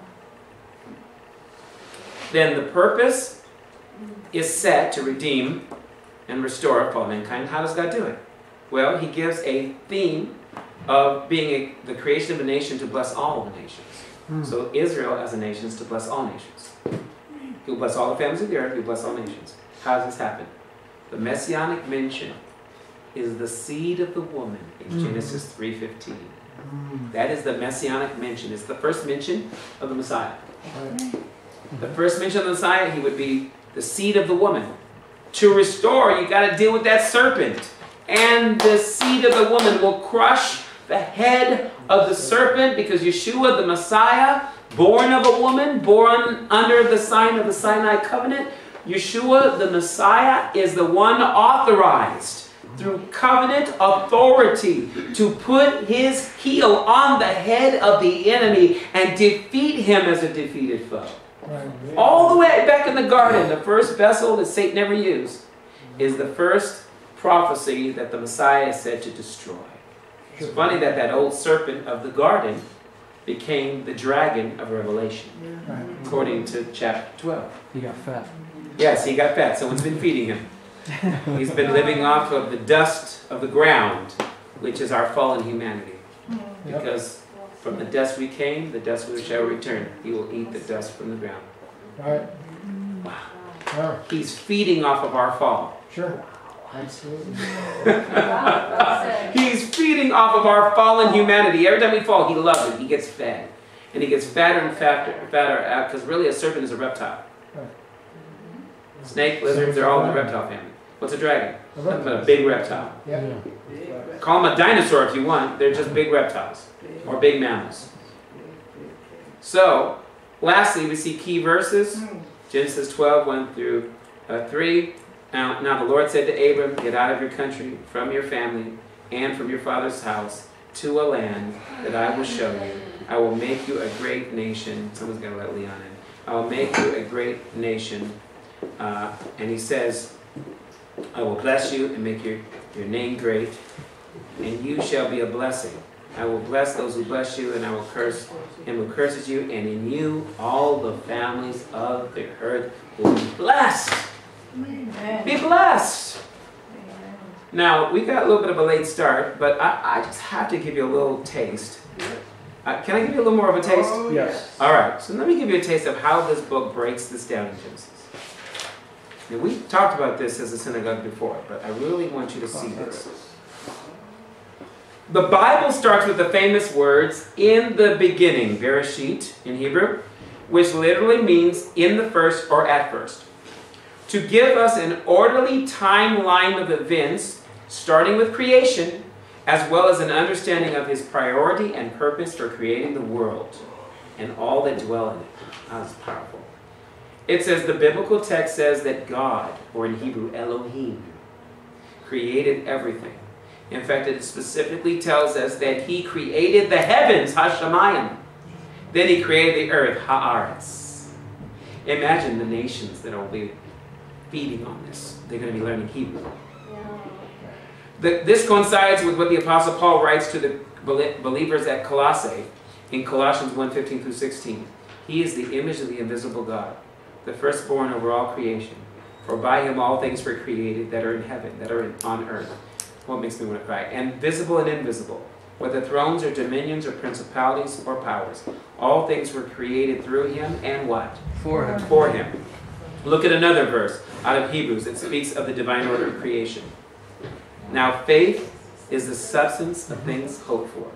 then the purpose is set to redeem and restore fallen mankind. How does God do it? Well, he gives a theme of being the creation of a nation to bless all the nations. So Israel as a nation is to bless all nations. He'll bless all the families of the earth, he'll bless all nations. How does this happen? The messianic mention is the seed of the woman in Genesis 3:15. That is the messianic mention. It's the first mention of the Messiah. The first mention of the Messiah, he would be the seed of the woman. To restore, you got to deal with that serpent. And the seed of the woman will crush the head of the serpent, because Yeshua, the Messiah, born of a woman, born under the sign of the Sinai covenant, Yeshua, the Messiah, is the one authorized through covenant authority to put his heel on the head of the enemy and defeat him as a defeated foe. All the way back in the garden, the first vessel that Satan ever used is the first prophecy that the Messiah is said to destroy. It's funny that that old serpent of the garden became the dragon of Revelation, according to chapter 12. He got fat. Yes, he got fat. Someone's been feeding him. He's been living off of the dust of the ground, which is our fallen humanity. Because from the dust we came, the dust we shall return. He will eat the dust from the ground. Right. Wow. He's feeding off of our fall. Sure. Absolutely. He's feeding off of our fallen humanity. Every time we fall, he loves it. He gets fed. And he gets fatter and fatter, because really a serpent is a reptile. Snake, lizards, they're all in the reptile family. What's a dragon? Nothing but a big reptile. Yeah. Call them a dinosaur if you want. They're just big reptiles. Or big mammals. So, lastly, we see key verses. Genesis 12, 1 through 3. Now the Lord said to Abram, get out of your country, from your family, and from your father's house, to a land that I will show you. I will make you a great nation. Someone's got to let Leon in. I will make you a great nation. And he says, I will bless you and make your name great, and you shall be a blessing. I will bless those who bless you, and I will curse him who curses you, and in you all the families of the earth will be blessed. Amen. Be blessed. Now, we got a little bit of a late start, but I just have to give you a little taste. Can I give you a little more of a taste? Oh, Yes. All right, so let me give you a taste of how this book breaks this down in Genesis. Now, we talked about this as a synagogue before, but I really want you to see this. The Bible starts with the famous words, in the beginning, Bereshit in Hebrew, which literally means in the first or at first. To give us an orderly timeline of events, starting with creation, as well as an understanding of his priority and purpose for creating the world and all that dwell in it. That's powerful. It says, the biblical text says that God, or in Hebrew, Elohim, created everything. In fact, it specifically tells us that he created the heavens, Hashemayim. Then he created the earth, Haaretz. Imagine the nations that will be feeding on this. They're going to be learning Hebrew. This coincides with what the Apostle Paul writes to the believers at Colossae in Colossians 1:15 through 16. He is the image of the invisible God, the firstborn over all creation. For by him all things were created that are in heaven, that are on earth. What makes me want to cry? And visible and invisible, whether thrones or dominions or principalities or powers. All things were created through him and what? For him. For him. Look at another verse out of Hebrews. It speaks of the divine order of creation. Now faith is the substance of things hoped for.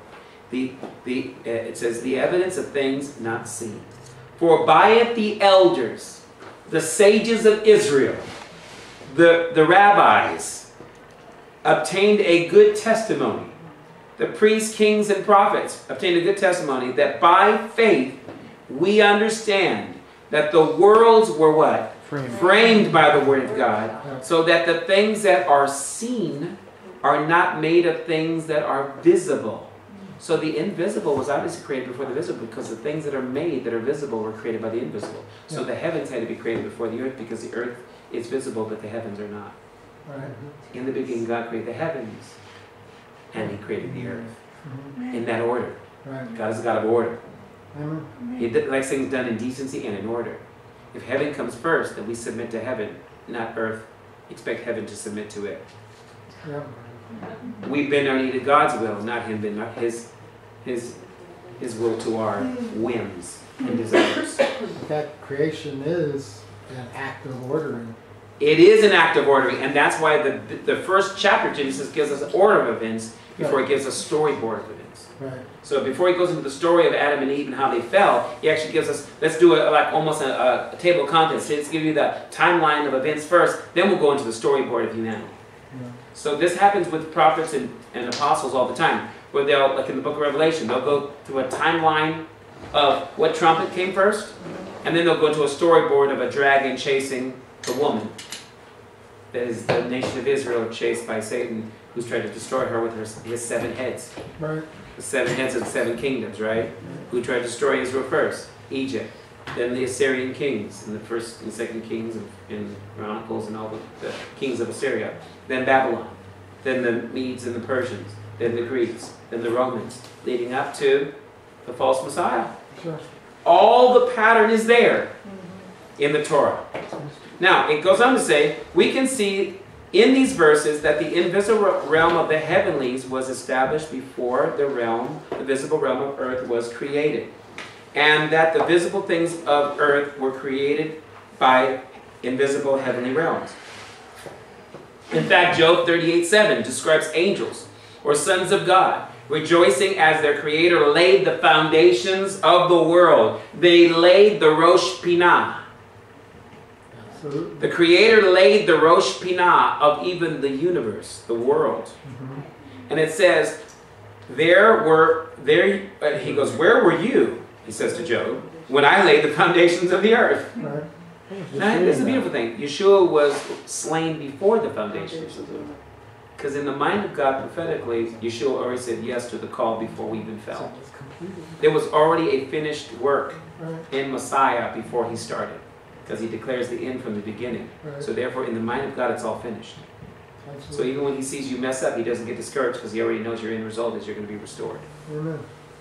It says the evidence of things not seen. For by it the elders, the sages of Israel, the rabbis, obtained a good testimony. The priests, kings, and prophets obtained a good testimony that by faith we understand that the worlds were what? Framed by the word of God, so that the things that are seen are not made of things that are visible. So the invisible was obviously created before the visible, because the things that are made that are visible were created by the invisible. So the heavens had to be created before the earth, because the earth is visible but the heavens are not. Right. In the beginning, God created the heavens, and he created the earth. In that order. Right. God is a God of order. Amen. He likes things done in decency and in order. If heaven comes first, then we submit to heaven, not earth. Expect heaven to submit to it. Yeah. We bend our knee to God's will, not him bend his will to our whims and desires. In fact, creation is an act of ordering. It is an act of ordering, and that's why the first chapter of Genesis gives us an order of events before it gives us a storyboard of events. Right. So before he goes into the story of Adam and Eve and how they fell, he actually gives us, let's do almost a table of contents. Let's give you the timeline of events first, then we'll go into the storyboard of humanity. Yeah. So this happens with prophets and apostles all the time, where they'll, like in the book of Revelation, they'll go through a timeline of what trumpet came first, and then they'll go into a storyboard of a dragon chasing the woman. That is the nation of Israel chased by Satan, who's tried to destroy her with his 7 heads. Right. The 7 heads of the 7 kingdoms, right? Who tried to destroy Israel first? Egypt. Then the Assyrian kings, and the first and second kings, and Chronicles, and all the kings of Assyria. Then Babylon. Then the Medes and the Persians. Then the Greeks. Then the Romans. Leading up to the false Messiah. Sure. All the pattern is there in the Torah. Now, it goes on to say, we can see in these verses that the invisible realm of the heavenlies was established before the visible realm of earth was created. And that the visible things of earth were created by invisible heavenly realms. In fact, Job 38:7 describes angels, or sons of God, rejoicing as their Creator laid the foundations of the world. They laid the Rosh Pinah. The Creator laid the Rosh Pinah of even the universe, the world. And it says, he goes, where were you, he says to Job, when I laid the foundations of the earth? Right. Now, this is a beautiful thing. Yeshua was slain before the foundations of the earth. Because in the mind of God, prophetically, Yeshua already said yes to the call before we even fell. There was already a finished work in Messiah before he started. Because he declares the end from the beginning. Right. So therefore, in the mind of God, it's all finished. Absolutely. So even when he sees you mess up, he doesn't get discouraged, because he already knows your end result is you're going to be restored. Amen.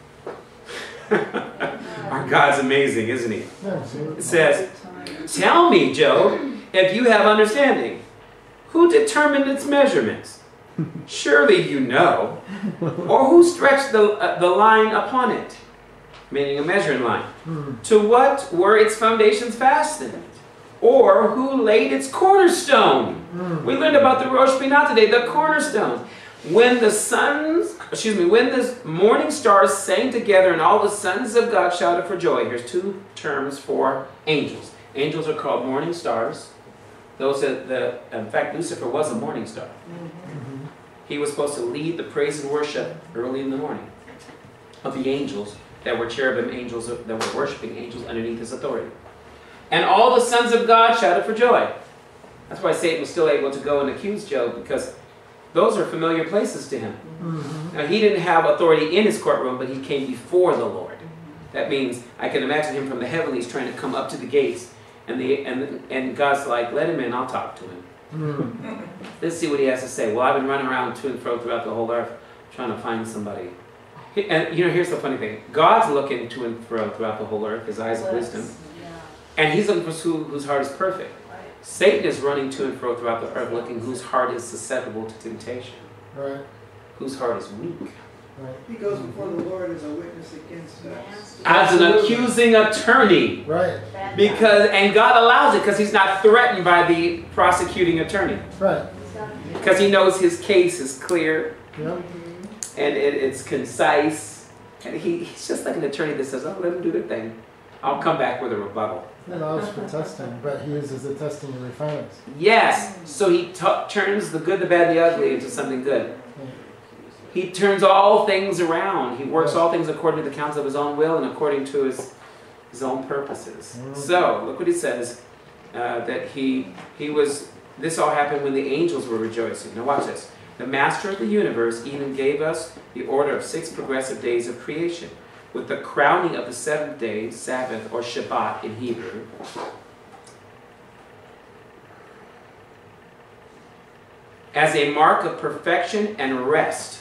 Our God's amazing, isn't he? Yeah, It says, tell me, Job, if you have understanding. Who determined its measurements? Surely you know. Or who stretched the line upon it? Meaning a measuring line. To what were its foundations fastened? Or who laid its cornerstone? We learned about the Rosh Pinah today, the cornerstone. when the morning stars sang together and all the sons of God shouted for joy. Here's two terms for angels. Angels are called morning stars. In fact, Lucifer was a morning star. He was supposed to lead the praise and worship early in the morning of the angels that were cherubim angels that were worshiping angels underneath his authority. And all the sons of God shouted for joy. That's why Satan was still able to go and accuse Job, because those are familiar places to him. Now, he didn't have authority in his courtroom, but he came before the Lord. That means I can imagine him from the heavens trying to come up to the gates, and God's like, let him in, I'll talk to him. Let's see what he has to say. Well, I've been running around to and fro throughout the whole earth trying to find somebody. And here's the funny thing. God's looking to and fro throughout the whole earth, his eyes of wisdom. And he's looking for whose heart is perfect. Satan is running to and fro throughout the earth looking whose heart is susceptible to temptation. Right. Whose heart is weak. Right. He goes before the Lord as a witness against us. As an accusing attorney. Right. And God allows it because he's not threatened by the prosecuting attorney. Right. Because he knows his case is clear. Yep. And it's concise. And he's just like an attorney that says, oh, let him do their thing. I'll come back with a rebuttal. He allows for testing, but he uses the testing to refine us. Yes. So he turns the good, the bad, the ugly into something good. He turns all things around. He works all things according to the counsel of his own will and according to his own purposes. So, look what he says, that this all happened when the angels were rejoicing. Now watch this. The master of the universe even gave us the order of 6 progressive days of creation, with the crowning of the 7th day, Sabbath, or Shabbat in Hebrew, as a mark of perfection and rest,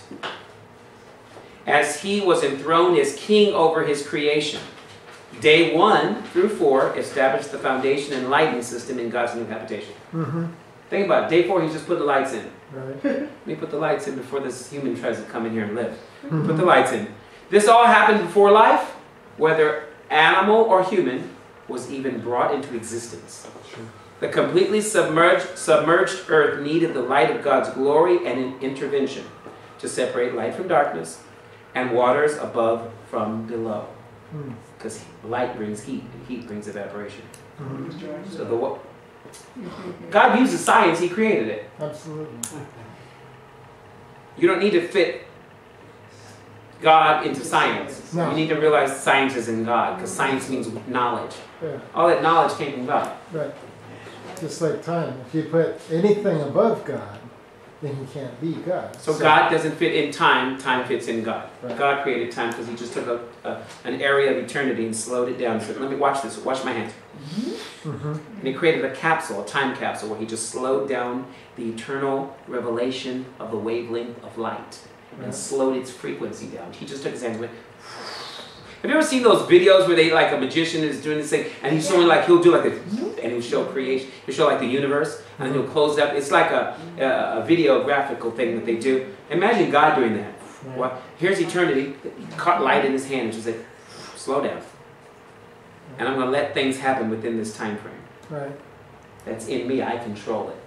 as he was enthroned as king over his creation. Day 1 through 4 established the foundation and lighting system in God's new habitation. Think about it. Day 4, he just put the lights in. Right. Let me put the lights in before this human tries to come in here and live. Put the lights in. This all happened before life, whether animal or human, was even brought into existence. The completely submerged earth needed the light of God's glory and an intervention to separate light from darkness and waters above from below. Because light brings heat, and heat brings evaporation. So God uses science, he created it. Absolutely. You don't need to fit God into science. No. You need to realize science is in God, because science means knowledge. Yeah. All that knowledge came from God. Right. Just like time. If you put anything above God, then he can't be God. So God doesn't fit in time, time fits in God. Right. God created time because he just took an area of eternity and slowed it down. He said, let me watch this, watch my hands. And he created a capsule, a time capsule, where he just slowed down the eternal revelation of the wavelength of light and slowed its frequency down. He just took his hands and went. Have you ever seen those videos where they, like, a magician is doing this thing and he's showing, like, he'll do like this and he'll show creation, he'll show like the universe and then he'll close it up. It's like a video graphical thing that they do. Imagine God doing that. Well, here's eternity. He caught light in his hand and just said, slow down. And I'm going to let things happen within this time frame. Right. That's in me. I control it.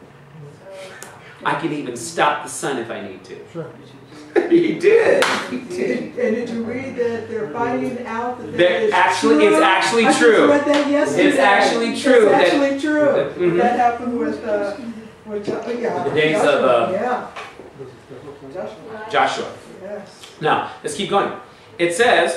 I can even stop the sun if I need to. Sure. He did. He did. And did you read that they're finding out that It's actually true. I just read that yesterday. It's actually true. It's actually true. Mhm. That happened with the days of Joshua. Yes. Now, let's keep going. It says,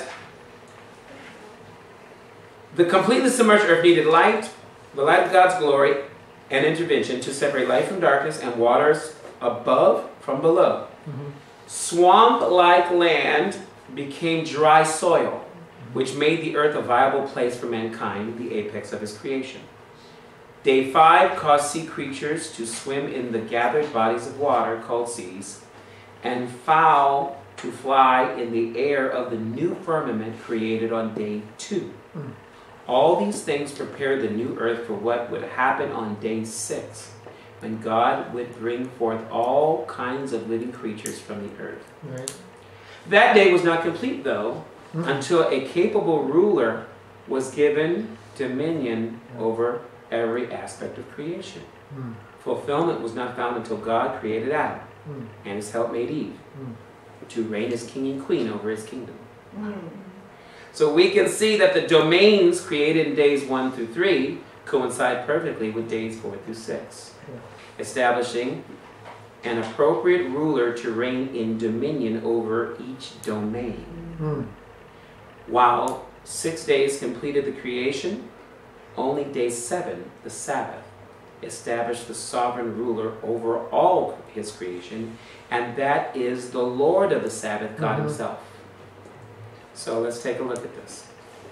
the completely submerged earth needed light, the light of God's glory, and intervention to separate light from darkness and waters above from below. Swamp-like land became dry soil, which made the earth a viable place for mankind, the apex of his creation. Day 5 caused sea creatures to swim in the gathered bodies of water called seas, and fowl to fly in the air of the new firmament created on day 2. All these things prepared the new earth for what would happen on day 6, when God would bring forth all kinds of living creatures from the earth. Right. That day was not complete, though, until a capable ruler was given dominion over every aspect of creation. Mm. Fulfillment was not found until God created Adam Mm. and his helpmate Eve to reign as king and queen over his kingdom. So we can see that the domains created in days 1 through 3 coincide perfectly with days 4 through 6, establishing an appropriate ruler to reign in dominion over each domain. Mm. While 6 days completed the creation, only day 7, the Sabbath, established the sovereign ruler over all his creation, and that is the Lord of the Sabbath, God himself. So let's take a look at this.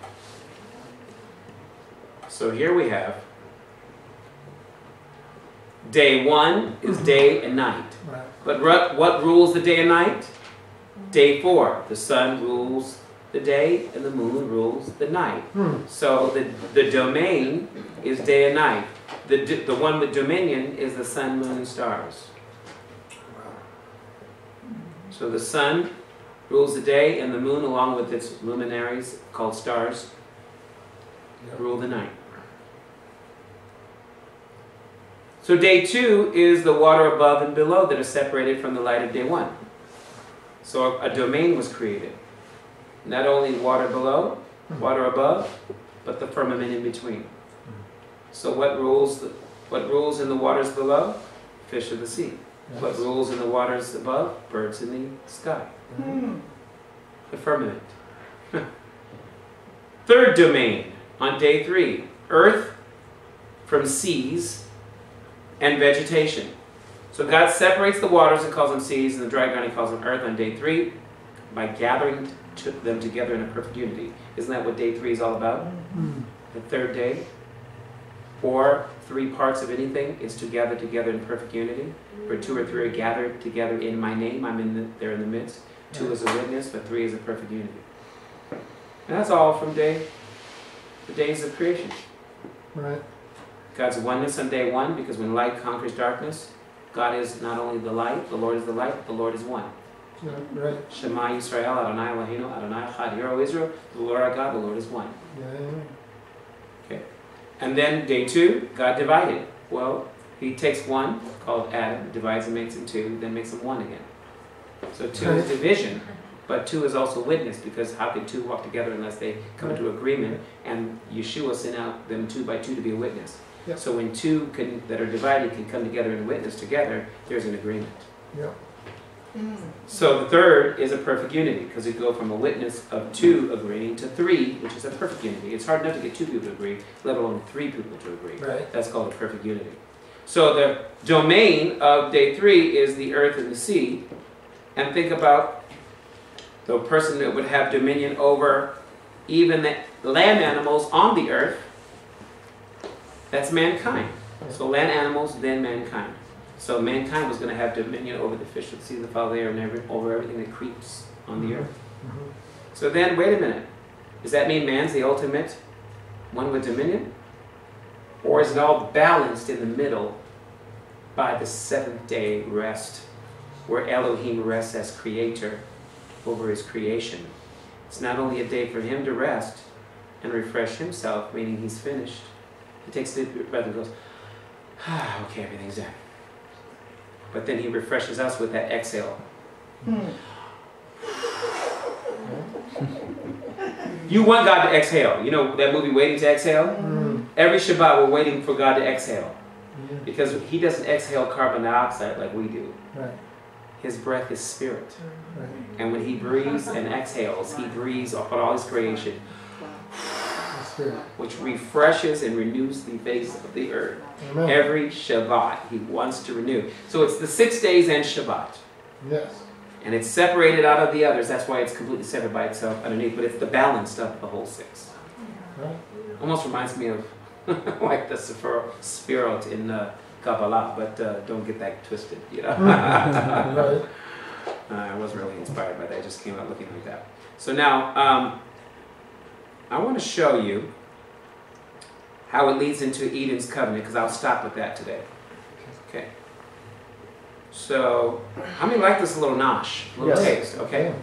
So here we have day 1 is day and night. Right. But what rules the day and night? Day 4, the sun rules the day and the moon rules the night. So the domain is day and night. The one with dominion is the sun, moon, and stars. So the sun rules the day, and the moon, along with its luminaries called stars, rule the night. So day 2 is the water above and below that are separated from the light of day 1. So a domain was created. Not only water below, water above, but the firmament in between. So what rules in the waters below? Fish of the sea. Yes. What rules in the waters above? Birds in the sky. The firmament. Third domain on day 3, earth from seas and vegetation. So God separates the waters and calls them seas, and the dry ground he calls them earth on day 3 by gathering them together in a perfect unity. Isn't that what day 3 is all about? The third day? Or 3 parts of anything is to gather together in perfect unity. Where 2 or 3 are gathered together in my name, I'm there in the midst. 2 is a witness, but 3 is a perfect unity. And that's all from the days of creation. Right. God's oneness on day 1, because when light conquers darkness, God is not only the light, the Lord is the light, but the Lord is one. Yeah, right. Shema Yisrael, Adonai Eloheinu, Adonai Echad. Hear, O Israel, the Lord our God, the Lord is one. Yeah. Okay. And then day 2, God divided. Well, he takes 1, called Adam, divides and makes him 2, then makes him 1 again. So 2 is division, but 2 is also witness, because how can 2 walk together unless they come into agreement? And Yeshua sent out them 2 by 2 to be a witness. Yep. So when 2 that are divided can come together and witness together, there's an agreement. Yeah. So the third is a perfect unity, because you go from a witness of 2 agreeing to 3, which is a perfect unity. It's hard enough to get 2 people to agree, let alone 3 people to agree. Right. That's called a perfect unity. So the domain of day 3 is the earth and the sea. And think about the person that would have dominion over even the land animals on the earth. That's mankind. So land animals, then mankind. So mankind was going to have dominion over the fish of the sea, the fowl of the air, and over everything that creeps on the earth. So then, wait a minute. Does that mean man's the ultimate one with dominion? Or is it all balanced in the middle by the 7th day rest, where Elohim rests as creator over his creation? It's not only a day for him to rest and refresh himself, meaning he's finished. He takes a deep breath and goes, okay, everything's done. But then he refreshes us with that exhale. You want God to exhale. You know that movie, Waiting to Exhale? Every Shabbat we're waiting for God to exhale. Because he doesn't exhale carbon dioxide like we do. Right. His breath is spirit. Right. And when he breathes and exhales, he breathes upon all his creation, Spirit. which refreshes and renews the face of the earth. Amen. Every Shabbat, he wants to renew. So it's the 6 days and Shabbat. Yes. And it's separated out of the others. That's why it's completely separate by itself underneath. But it's the balance of the whole 6. Right. Almost reminds me of like the Sefirot in Kabbalah. But don't get that twisted, you know. Right. I wasn't really inspired by that. I just came out looking like that. So now, I want to show you how it leads into Eden's covenant, because I'll stop with that today. Okay. So, how many like this little nosh, little Yes. taste? Okay.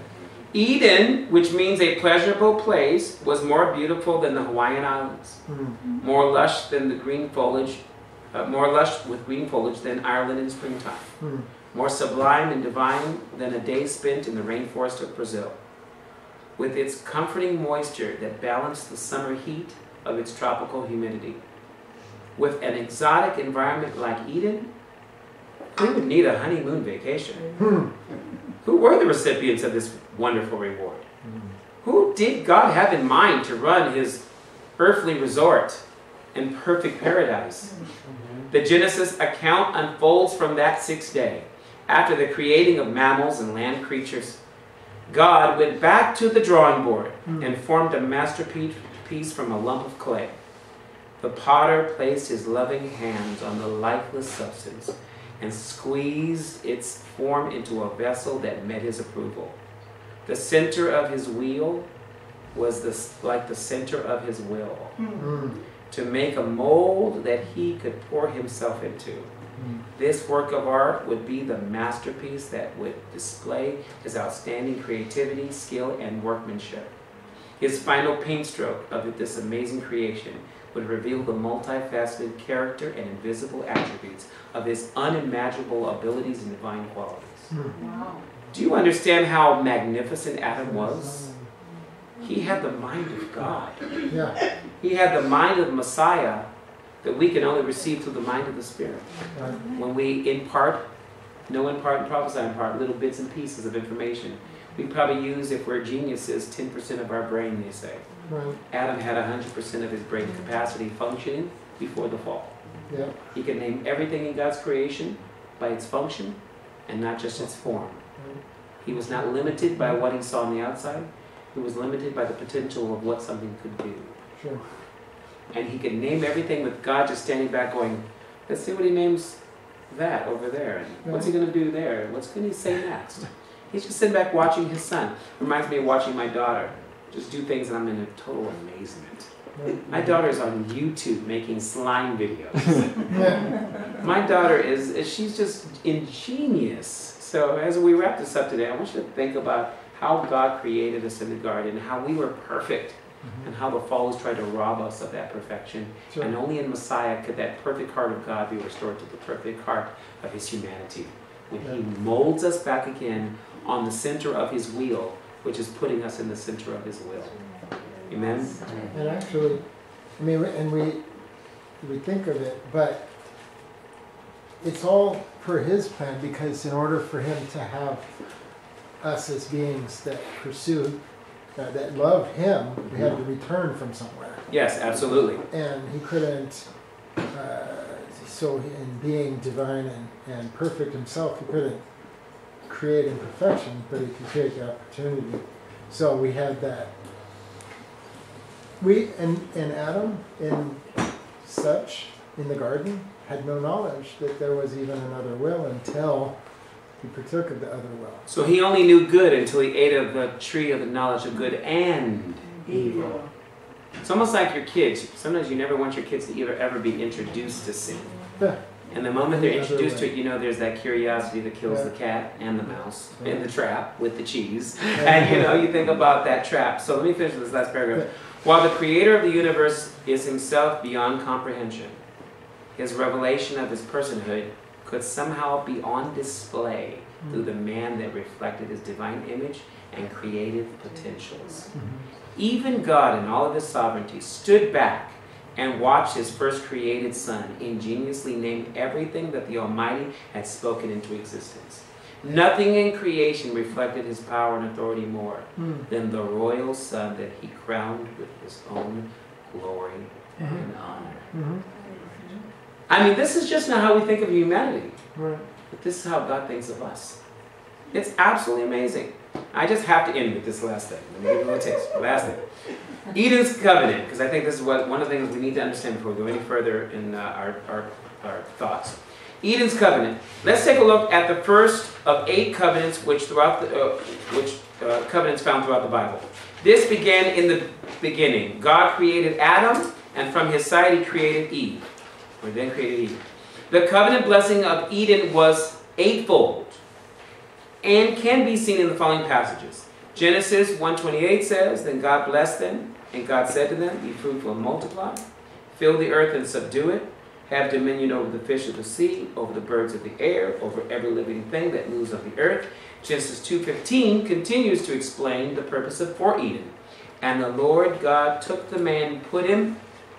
Eden, which means a pleasurable place, was more beautiful than the Hawaiian Islands, more lush than the green foliage, more lush with green foliage than Ireland in springtime, more sublime and divine than a day spent in the rainforest of Brazil, with its comforting moisture that balanced the summer heat of its tropical humidity. With an exotic environment like Eden, who would need a honeymoon vacation? Who were the recipients of this wonderful reward? Who did God have in mind to run his earthly resort and perfect paradise? The Genesis account unfolds from that sixth day. After the creating of mammals and land creatures, God went back to the drawing board and formed a masterpiece from a lump of clay. The potter placed his loving hands on the lifeless substance and squeezed its form into a vessel that met his approval. The center of his wheel was like the center of his will, to make a mold that he could pour himself into. This work of art would be the masterpiece that would display his outstanding creativity, skill, and workmanship. His final paint stroke of this amazing creation would reveal the multifaceted character and invisible attributes of his unimaginable abilities and divine qualities. Wow. Do you understand how magnificent Adam was? He had the mind of God. Yeah. He had the mind of the Messiah that we can only receive through the mind of the Spirit. Right. When we know in part and prophesy in part, little bits and pieces of information. We probably use, if we're geniuses, 10% of our brain, they say. Right. Adam had 100% of his brain capacity functioning before the fall. Yeah. He could name everything in God's creation by its function and not just its form. He was not limited by what he saw on the outside. He was limited by the potential of what something could do. Sure. And he could name everything with God just standing back going, let's see what he names that over there. And what's he going to do there? What's going to say next? He's just sitting back watching his son. Reminds me of watching my daughter just do things, and I'm in a total amazement. My daughter's on YouTube making slime videos. My daughter she's just ingenious. So as we wrap this up today, I want you to think about how God created us in the garden, how we were perfect, and how the fall has tried to rob us of that perfection. Sure. And only in Messiah could that perfect heart of God be restored to the perfect heart of his humanity. When he molds us back again on the center of his wheel, which is putting us in the center of his will. Amen? And actually, I mean, and we think of it, but it's all for his plan, because in order for him to have us as beings that pursue, that love him, we had to return from somewhere. Yes, absolutely. And he couldn't, so in being divine and perfect himself, he couldn't create in perfection, but he could create the opportunity. So we had that. We and Adam in the garden had no knowledge that there was even another will until he partook of the other will. So he only knew good until he ate of the tree of the knowledge of good and evil. It's almost like your kids. Sometimes you never want your kids to ever be introduced to sin. Yeah. And the moment they're Any other introduced to way. it, there's that curiosity that kills the cat and the mouse in the trap with the cheese. And you think about that trap. So let me finish this last paragraph. While the creator of the universe is himself beyond comprehension, his revelation of his personhood could somehow be on display through the man that reflected his divine image and creative potentials. Even God, in all of his sovereignty, stood back and watched his first created son ingeniously name everything that the Almighty had spoken into existence. Nothing in creation reflected his power and authority more than the royal son that he crowned with his own glory and honor. I mean, this is just not how we think of humanity, Right. but this is how God thinks of us. It's absolutely amazing. I just have to end with this last thing. Let me give you a little taste. Last thing. Eden's covenant, because I think this is one of the things we need to understand before we go any further in our thoughts. Eden's covenant. Let's take a look at the first of 8 covenants, covenants found throughout the Bible. This began in the beginning. God created Adam, and from his side he created Eve. Or then created Eve. The covenant blessing of Eden was 8-fold, and can be seen in the following passages. Genesis 1:28 says, then God blessed them, and God said to them, be fruitful and multiply, fill the earth and subdue it, have dominion over the fish of the sea, over the birds of the air, over every living thing that moves on the earth. Genesis 2:15 continues to explain the purpose for Eden. And the Lord God took the man and put him,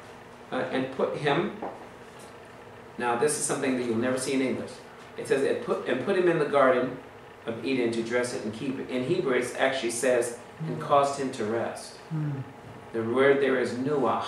now this is something that you'll never see in English. It says, put him in the garden of Eden to dress it and keep it. In Hebrew it actually says, and caused him to rest. The word there is nuach.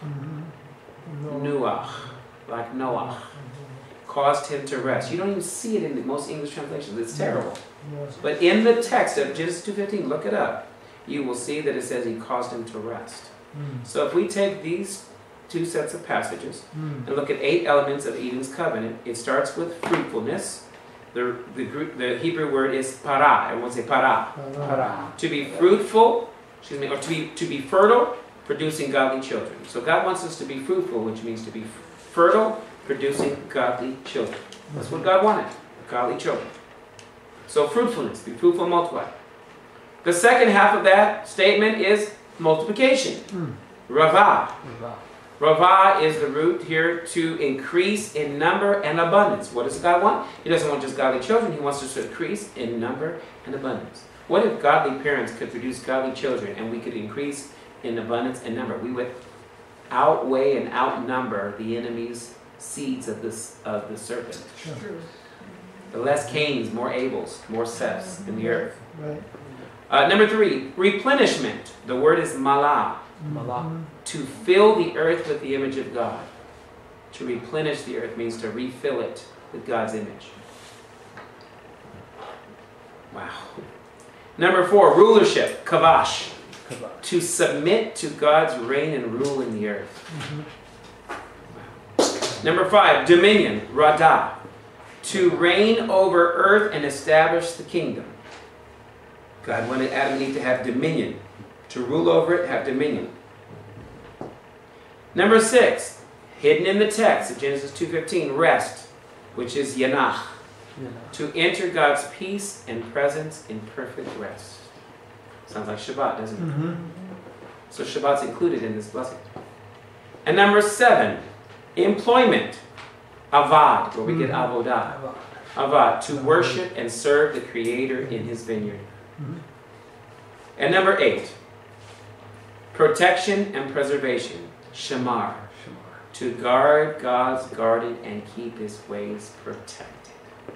Nuach, like Noah. Caused him to rest. You don't even see it in most English translations. It's terrible. But in the text of Genesis 2:15, look it up. You will see that it says he caused him to rest. So if we take these two sets of passages and look at 8 elements of Eden's covenant, it starts with fruitfulness. The Hebrew word is para. Everyone say para. Para. To be fruitful, or to be fertile, producing godly children. So God wants us to be fruitful, which means to be fertile, producing godly children. That's what God wanted, godly children. So fruitfulness, be fruitful and multiply. The second half of that statement is multiplication. Ravah. Ravah is the root here, to increase in number and abundance. What does God want? He doesn't want just godly children. He wants us to increase in number and abundance. What if godly parents could produce godly children and we could increase in abundance and number? We would outweigh and outnumber the enemy's seeds of the serpent. The less Cains, more Abels, more Seths in the earth. Number 3, replenishment. The word is malah. To fill the earth with the image of God. To replenish the earth means to refill it with God's image. Wow. Number 4, rulership, kavash. To submit to God's reign and rule in the earth. Wow. Number 5, dominion, radah. To reign over earth and establish the kingdom. God wanted Adam and Eve to have dominion. To rule over it, have dominion. Number 6, hidden in the text of Genesis 2:15, rest, which is yanach. To enter God's peace and presence in perfect rest. Sounds like Shabbat, doesn't it? So Shabbat's included in this blessing. And number 7, employment. Avad, where we get avodah. Avad, to worship and serve the Creator in His vineyard. And number 8, protection and preservation. Shamar. To guard God's garden and keep His ways protected.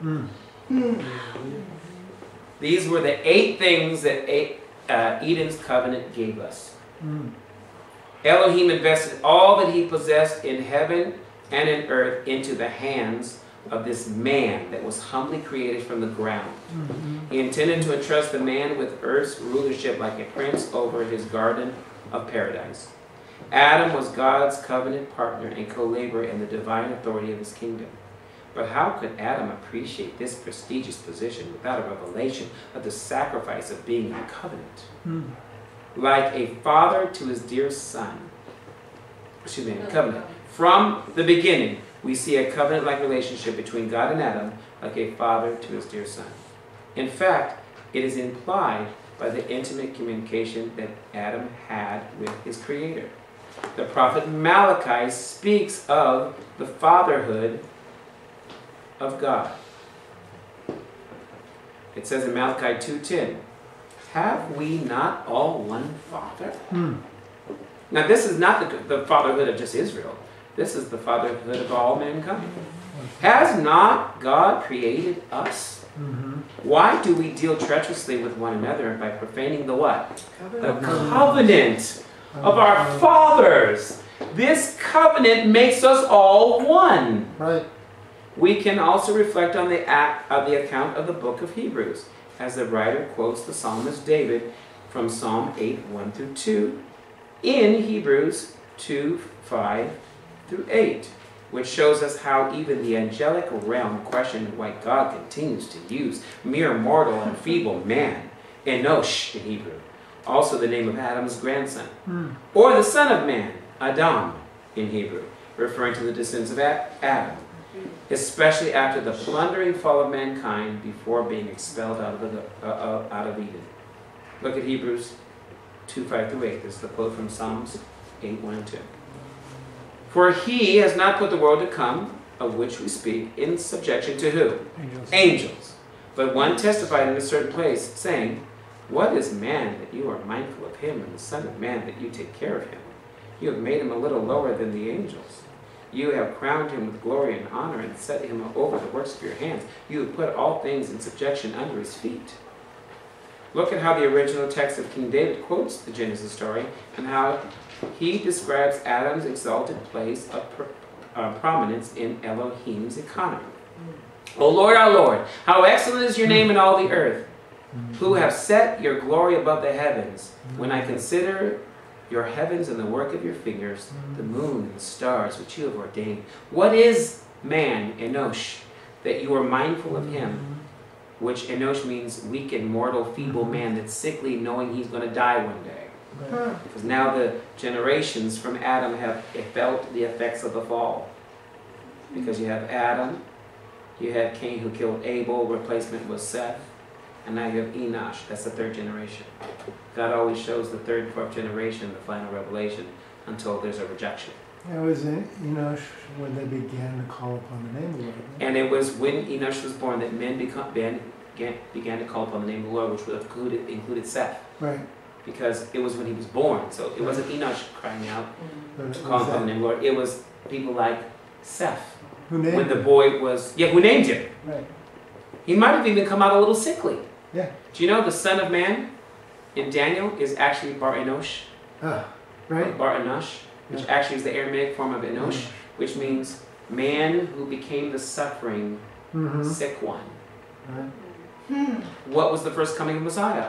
These were the 8 things that Eden's covenant gave us. Elohim invested all that He possessed in heaven and in earth into the hands of this man that was humbly created from the ground. He intended to entrust the man with earth's rulership like a prince over his garden of paradise. Adam was God's covenant partner and co-laborer in the divine authority of His kingdom. But how could Adam appreciate this prestigious position without a revelation of the sacrifice of being in covenant? Like a father to his dear son. Covenant. From the beginning, we see a covenant-like relationship between God and Adam, like a father to his dear son. In fact, it is implied by the intimate communication that Adam had with his Creator. The prophet Malachi speaks of the fatherhood of God. It says in Malachi 2:10, have we not all one Father? Now this is not the fatherhood of just Israel. This is the fatherhood of all mankind. Has not God created us? Why do we deal treacherously with one another by profaning the what? The covenant of our fathers. This covenant makes us all one. Right. We can also reflect on the account of the book of Hebrews, as the writer quotes the psalmist David from Psalm 8:1-2 in Hebrews 2:5-8, which shows us how even the angelic realm questioned why God continues to use mere mortal and feeble man, Enosh in Hebrew, also the name of Adam's grandson, or the son of man, Adam in Hebrew, referring to the descendants of Adam, especially after the plundering fall of mankind before being expelled out of Eden. Look at Hebrews 2:5-8. This is the quote from Psalms 8:1 and 2. For he has not put the world to come, of which we speak, in subjection to who? Angels. Angels. But one testified in a certain place, saying, what is man that you are mindful of him, and the Son of Man that you take care of him? You have made him a little lower than the angels. You have crowned him with glory and honor, and set him over the works of your hands. You have put all things in subjection under his feet. Look at how the original text of King David quotes the Genesis story, and how he describes Adam's exalted place of prominence in Elohim's economy. O Lord, our Lord, how excellent is your name in all the earth, who have set your glory above the heavens. When I consider your heavens and the work of your fingers, the moon and the stars which you have ordained. What is man, Enosh, that you are mindful of him? Which Enosh means weak and mortal, feeble man that's sickly, knowing he's going to die one day. Because now the generations from Adam have felt the effects of the fall. Because you have Adam, you had Cain who killed Abel, replacement was Seth, and now you have Enosh, that's the third generation. God always shows the third and fourth generation, the final revelation, until there's a rejection. It was Enosh when they began to call upon the name of the Lord. Right? And it was when Enosh was born that men began to call upon the name of the Lord, which would have included Seth. Right. Because it was when he was born. So it wasn't Enosh crying out to call upon the name of the Lord. It was people like Seth. Who named when the him? boy was, who named him. Right. He might have even come out a little sickly. Yeah. Do you know the Son of Man in Daniel is actually Bar Enosh? Right. Bar Enosh, which actually is the Aramaic form of Enosh, which means man who became the suffering, sick one. Right. What was the first coming of Messiah?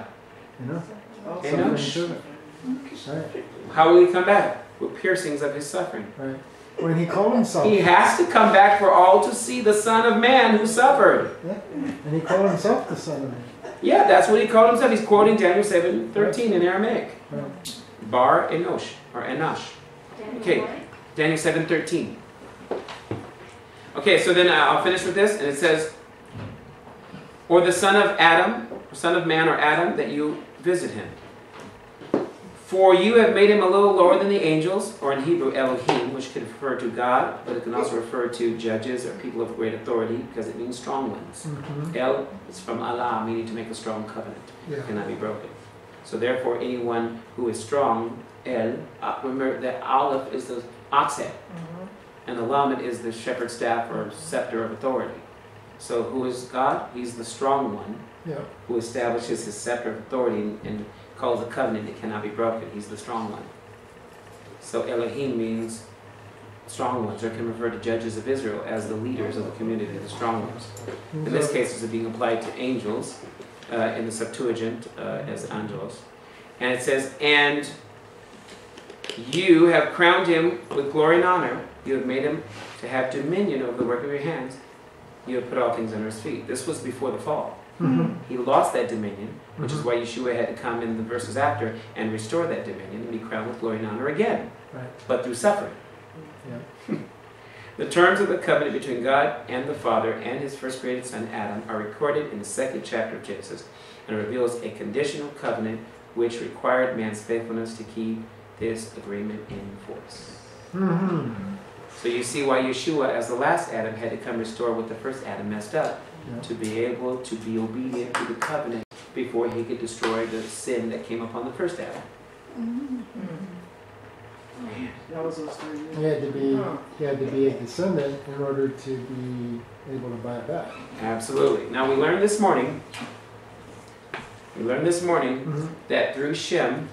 Enosh. Right. How will he come back? With piercings of his suffering. Right. When he called himself. He has to come back for all to see the Son of Man who suffered. Yeah. And he called himself the Son of Man. Yeah, that's what he called himself. He's quoting Daniel 7:13 in Aramaic. Right. Bar Enosh, or Enosh. Okay, Daniel 7:13. Okay, so then I'll finish with this, and it says, or the son of Adam, son of man, or Adam, that you visit him. For you have made him a little lower than the angels, or in Hebrew, Elohim, which can refer to God, but it can also refer to judges or people of great authority, because it means strong ones. El is from Allah, meaning to make a strong covenant. Yeah. It cannot be broken. So therefore, anyone who is strong, El, remember that Aleph is the ox head, and the Lamed is the shepherd's staff or scepter of authority. So who is God? He's the strong one, who establishes his scepter of authority and calls a covenant that cannot be broken. He's the strong one. So Elohim means strong ones, or can refer to judges of Israel as the leaders of the community, the strong ones. In this case, this is being applied to angels in the Septuagint as angelos. And it says, and you have crowned him with glory and honor. You have made him to have dominion over the work of your hands. You have put all things under his feet. This was before the fall. He lost that dominion, which is why Yeshua had to come in the verses after and restore that dominion and be crowned with glory and honor again, but through suffering. The terms of the covenant between God and the Father and his first created son Adam are recorded in the second chapter of Genesis, and reveals a conditional covenant which required man's faithfulness to keep this agreement in force. So you see why Yeshua, as the last Adam, had to come restore what the first Adam messed up, to be able to be obedient to the covenant before he could destroy the sin that came upon the first Adam. That was those 3 years. He had to be a descendant in order to be able to buy it back. Absolutely. Now we learned this morning that through Shem,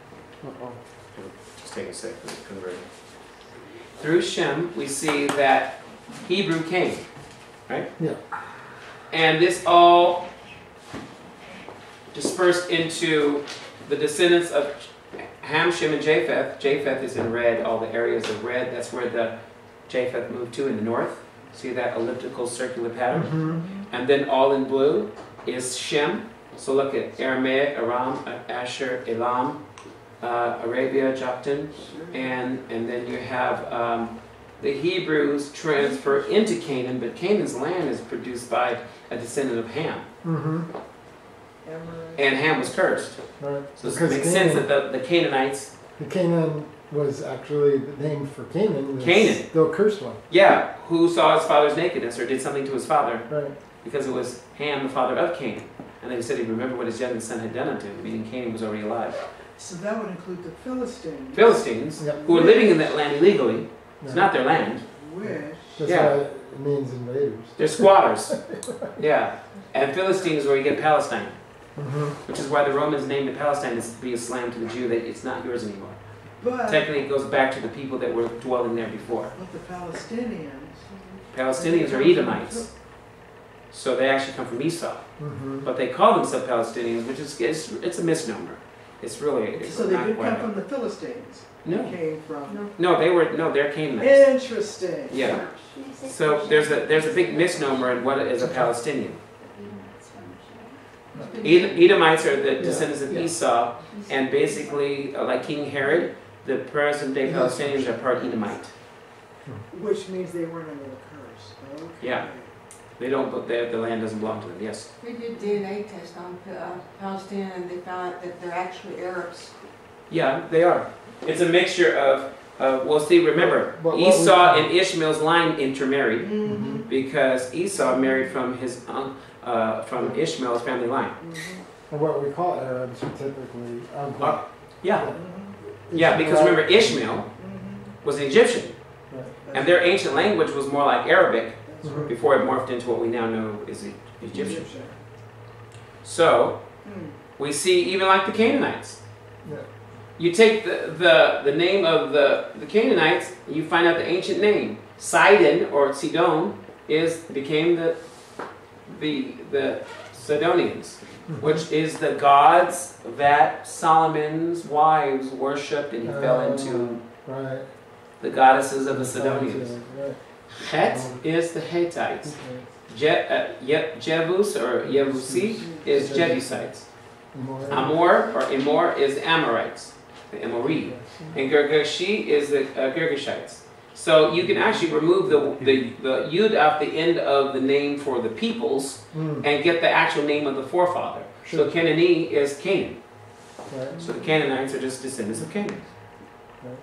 just take a sec for the conversion. Through Shem, we see that Hebrew came, right? Yeah. And this all dispersed into the descendants of Ham, Shem, and Japheth. Japheth is in red, all the areas of red. That's where the Japheth moved to in the north. See that elliptical circular pattern? And then all in blue is Shem. So look at Aramaic, Aram, Asher, Elam, Arabia, Joktan, and then you have the Hebrews transfer into Canaan, but Canaan's land is produced by a descendant of Ham. and Ham was cursed. Right. So it Because makes sense Canaan- that the Canaanites, The Canaan was actually the name for Canaan. Was Canaan. the cursed one. yeah, who saw his father's nakedness or did something to his father, Right. because it was Ham, the father of Canaan. And then he said he remembered what his youngest son had done unto him, meaning Canaan was already alive. So that would include the Philistines. Philistines, Yep. who were living in that land illegally, it's Yeah. not their land, Which, That's Yeah. why it means invaders. they're squatters. Yeah, and Philistine is where you get Palestine, Mm-hmm. which is why the Romans named it Palestine, is to be a slam to the Jew that it's not yours anymore. but Technically, it goes back to the people that were dwelling there before. the Palestinians. Palestinians are Edomites, so they actually come from Esau. Mm-hmm. But they call themselves Palestinians, which is it's a misnomer. It's really So they not did quite. come from the Philistines. No. They came from. They're Canaanites. Interesting. Yeah. So there's a big misnomer in what is a Palestinian. Edomites are the descendants of Yeah. Esau, and basically, like King Herod, the present day Palestinians are part Edomite. Which means they weren't under the curse. Okay. Yeah. They don't, but the land doesn't belong to them. Yes. We did DNA test on Palestinian and they found out that they're actually Arabs. Yeah, they are. It's a mixture of, well, see, remember, But what Esau we- and Ishmael's line intermarried Mm-hmm. because Esau married from from Ishmael's family line. Mm-hmm. And what we call Arabs are typically ugly. Yeah, Mm-hmm. yeah, because remember, Ishmael was an Egyptian, Right. and their ancient language was more like Arabic Mhm. before it morphed into what we now know is Egyptian. So we see even like the Canaanites. Yeah. You take the name of the Canaanites, you find out the ancient name. Sidon or Sidon became the Sidonians, which is the gods that Solomon's wives worshipped, and he fell into Right. the goddesses of the Sidonians. Right. Het is the Hittites. Jebus or Jebusi is Jebusites. Amor is the Amorites, the Amori. And Girgashi is the Girgashites. So you can actually remove the yud off the end of the name for the peoples Mm. and get the actual name of the forefather. Sure. So Canaanite is Canaan. Right. So the Canaanites are just descendants of Canaan. Right.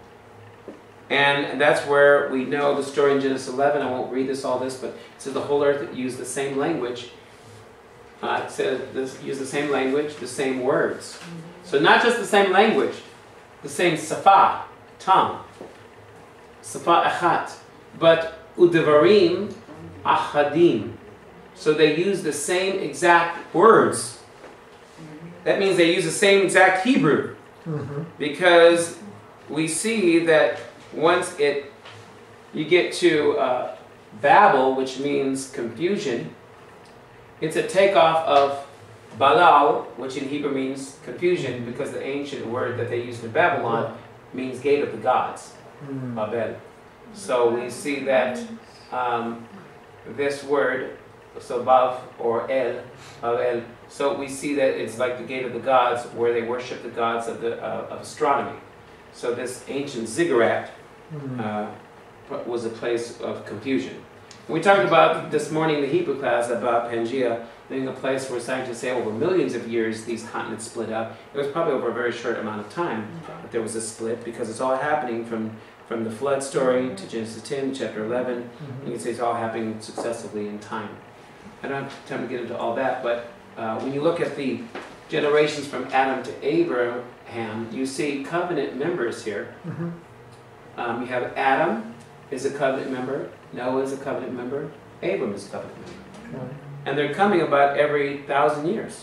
And that's where we know the story in Genesis 11. I won't read all this, but it says the whole earth used the same language. It says use the same language, the same words. So not just the same language, the same safa, tongue, safa achat, but udevarim achadim. So they use the same exact words. That means they use the same exact Hebrew, Mm-hmm. because we see that once you get to Babel, which means confusion, it's a takeoff of Balal, which in Hebrew means confusion, because the ancient word that they used in Babylon means gate of the gods, Mm. Babel. So we see that this word, so Bav or El, so we see that it's like the gate of the gods, where they worship the gods of astronomy. So this ancient ziggurat Mm. was a place of confusion. We talked about this morning in the Hebrew class about Pangea being a place where scientists say over millions of years these continents split up. It was probably over a very short amount of time that there was a split, because it's all happening from the flood story to Genesis 10, chapter 11. You can say it's all happening successively in time. I don't have time to get into all that, but when you look at the generations from Adam to Abraham, you see covenant members here. Mhm. You have Adam is a covenant member, Noah is a covenant member, Abram is a covenant member. Right. And they're coming about every 1,000 years.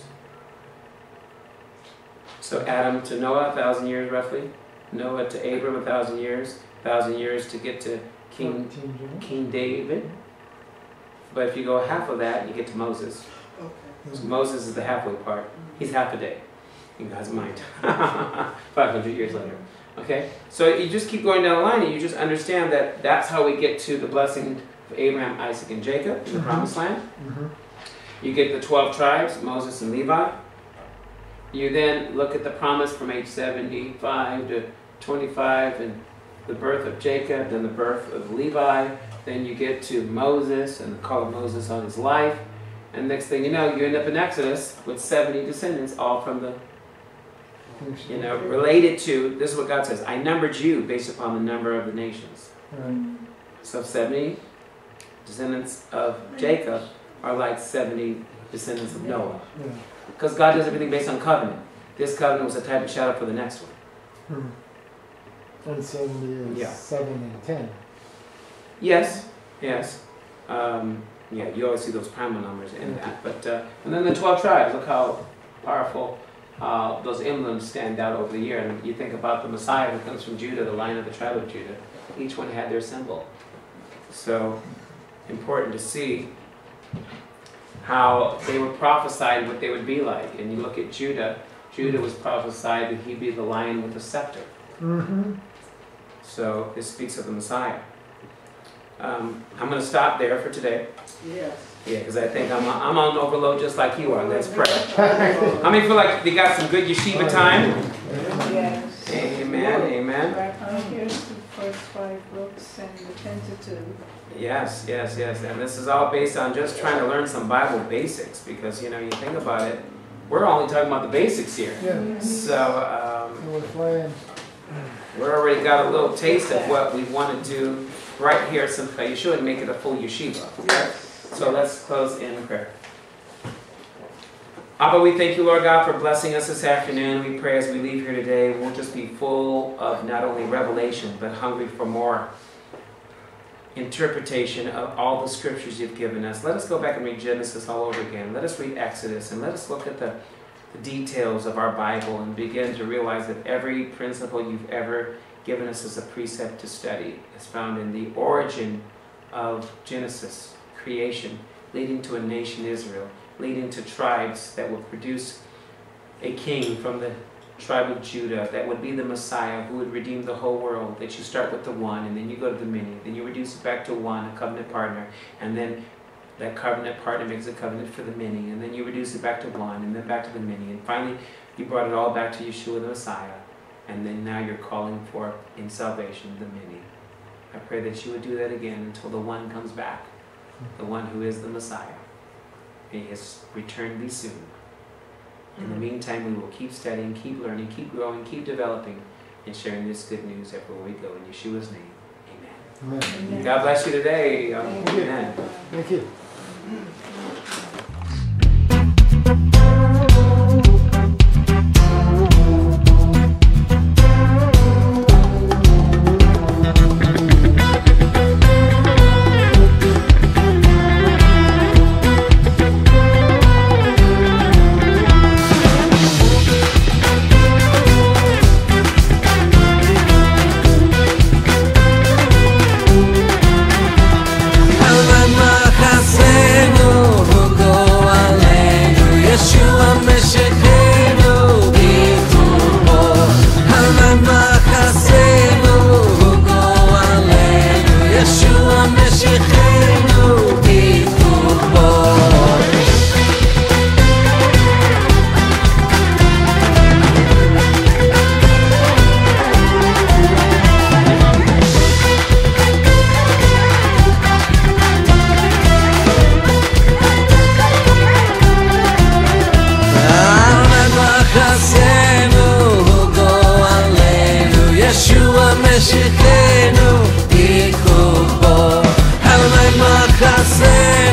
So Adam to Noah, 1,000 years roughly. Noah to Abram, 1,000 years. 1,000 years to get to King David. But if you go half of that, you get to Moses. Okay. So Moses is the halfway part. He's half a day in God's mind. 500 years later. Okay? So you just keep going down the line, and you just understand that that's how we get to the blessing of Abraham, Isaac, and Jacob in the Promised Land. Mhm. You get the 12 tribes, Moses and Levi. You then look at the promise from age 75 to 25, and the birth of Jacob, then the birth of Levi. Then you get to Moses and the call of Moses on his life. And next thing you know, you end up in Exodus with 70 descendants, all from the, related to, this is what God says, I numbered you based upon the number of the nations. Right. So 70 descendants of Jacob are like 70 descendants of Noah. Yeah. Because God does everything based on covenant. This covenant was a type of shadow for the next one. And 70 is 7 and 10. Yes, yes. You always see those primal numbers in that. But and then the 12 tribes, look how powerful those emblems stand out over the year. And you think about the Messiah who comes from Judah, the line of the tribe of Judah. Each one had their symbol. So important to see how they were prophesied what they would be like. And you look at Judah. Judah was prophesied that he'd be the lion with a scepter. So this speaks of the Messiah. I'm going to stop there for today. Yes. Yeah, because I think I'm on overload just like you are. Let's pray. How many feel like they got some good yeshiva time? Yes. Amen, amen. Rabbi, here's the first 5 books and the Pentateuch. Yes. And this is all based on just trying to learn some Bible basics because, you think about it, we're only talking about the basics here. Yeah. So We're flying. we already got a little taste of what we want to do right here at Simchat Yeshua and make it a full yeshiva. Yes. So let's close in prayer. Abba, we thank you, Lord God, for blessing us this afternoon. We pray as we leave here today, we'll just be full of not only revelation, but hungry for more interpretation of all the scriptures you've given us. Let us go back and read Genesis all over again. Let us read Exodus, and let us look at the details of our Bible and begin to realize that every principle you've ever given us as a precept to study is found in the origin of Genesis, creation, leading to a nation Israel, leading to tribes that will produce a king from the tribe of Judah that would be the Messiah who would redeem the whole world. That you start with the one and then you go to the many, then you reduce it back to one, a covenant partner, and then that covenant partner makes a covenant for the many, and then you reduce it back to one, and then back to the many, and finally you brought it all back to Yeshua the Messiah, and then now you're calling for in salvation the many. I pray that you would do that again until the one comes back, the one who is the Messiah. May his return be soon. In the meantime, we will keep studying, keep learning, keep growing, keep developing, and sharing this good news everywhere we go. In Yeshua's name, amen. Amen. God bless you today. Amen. Thank you. Yeshua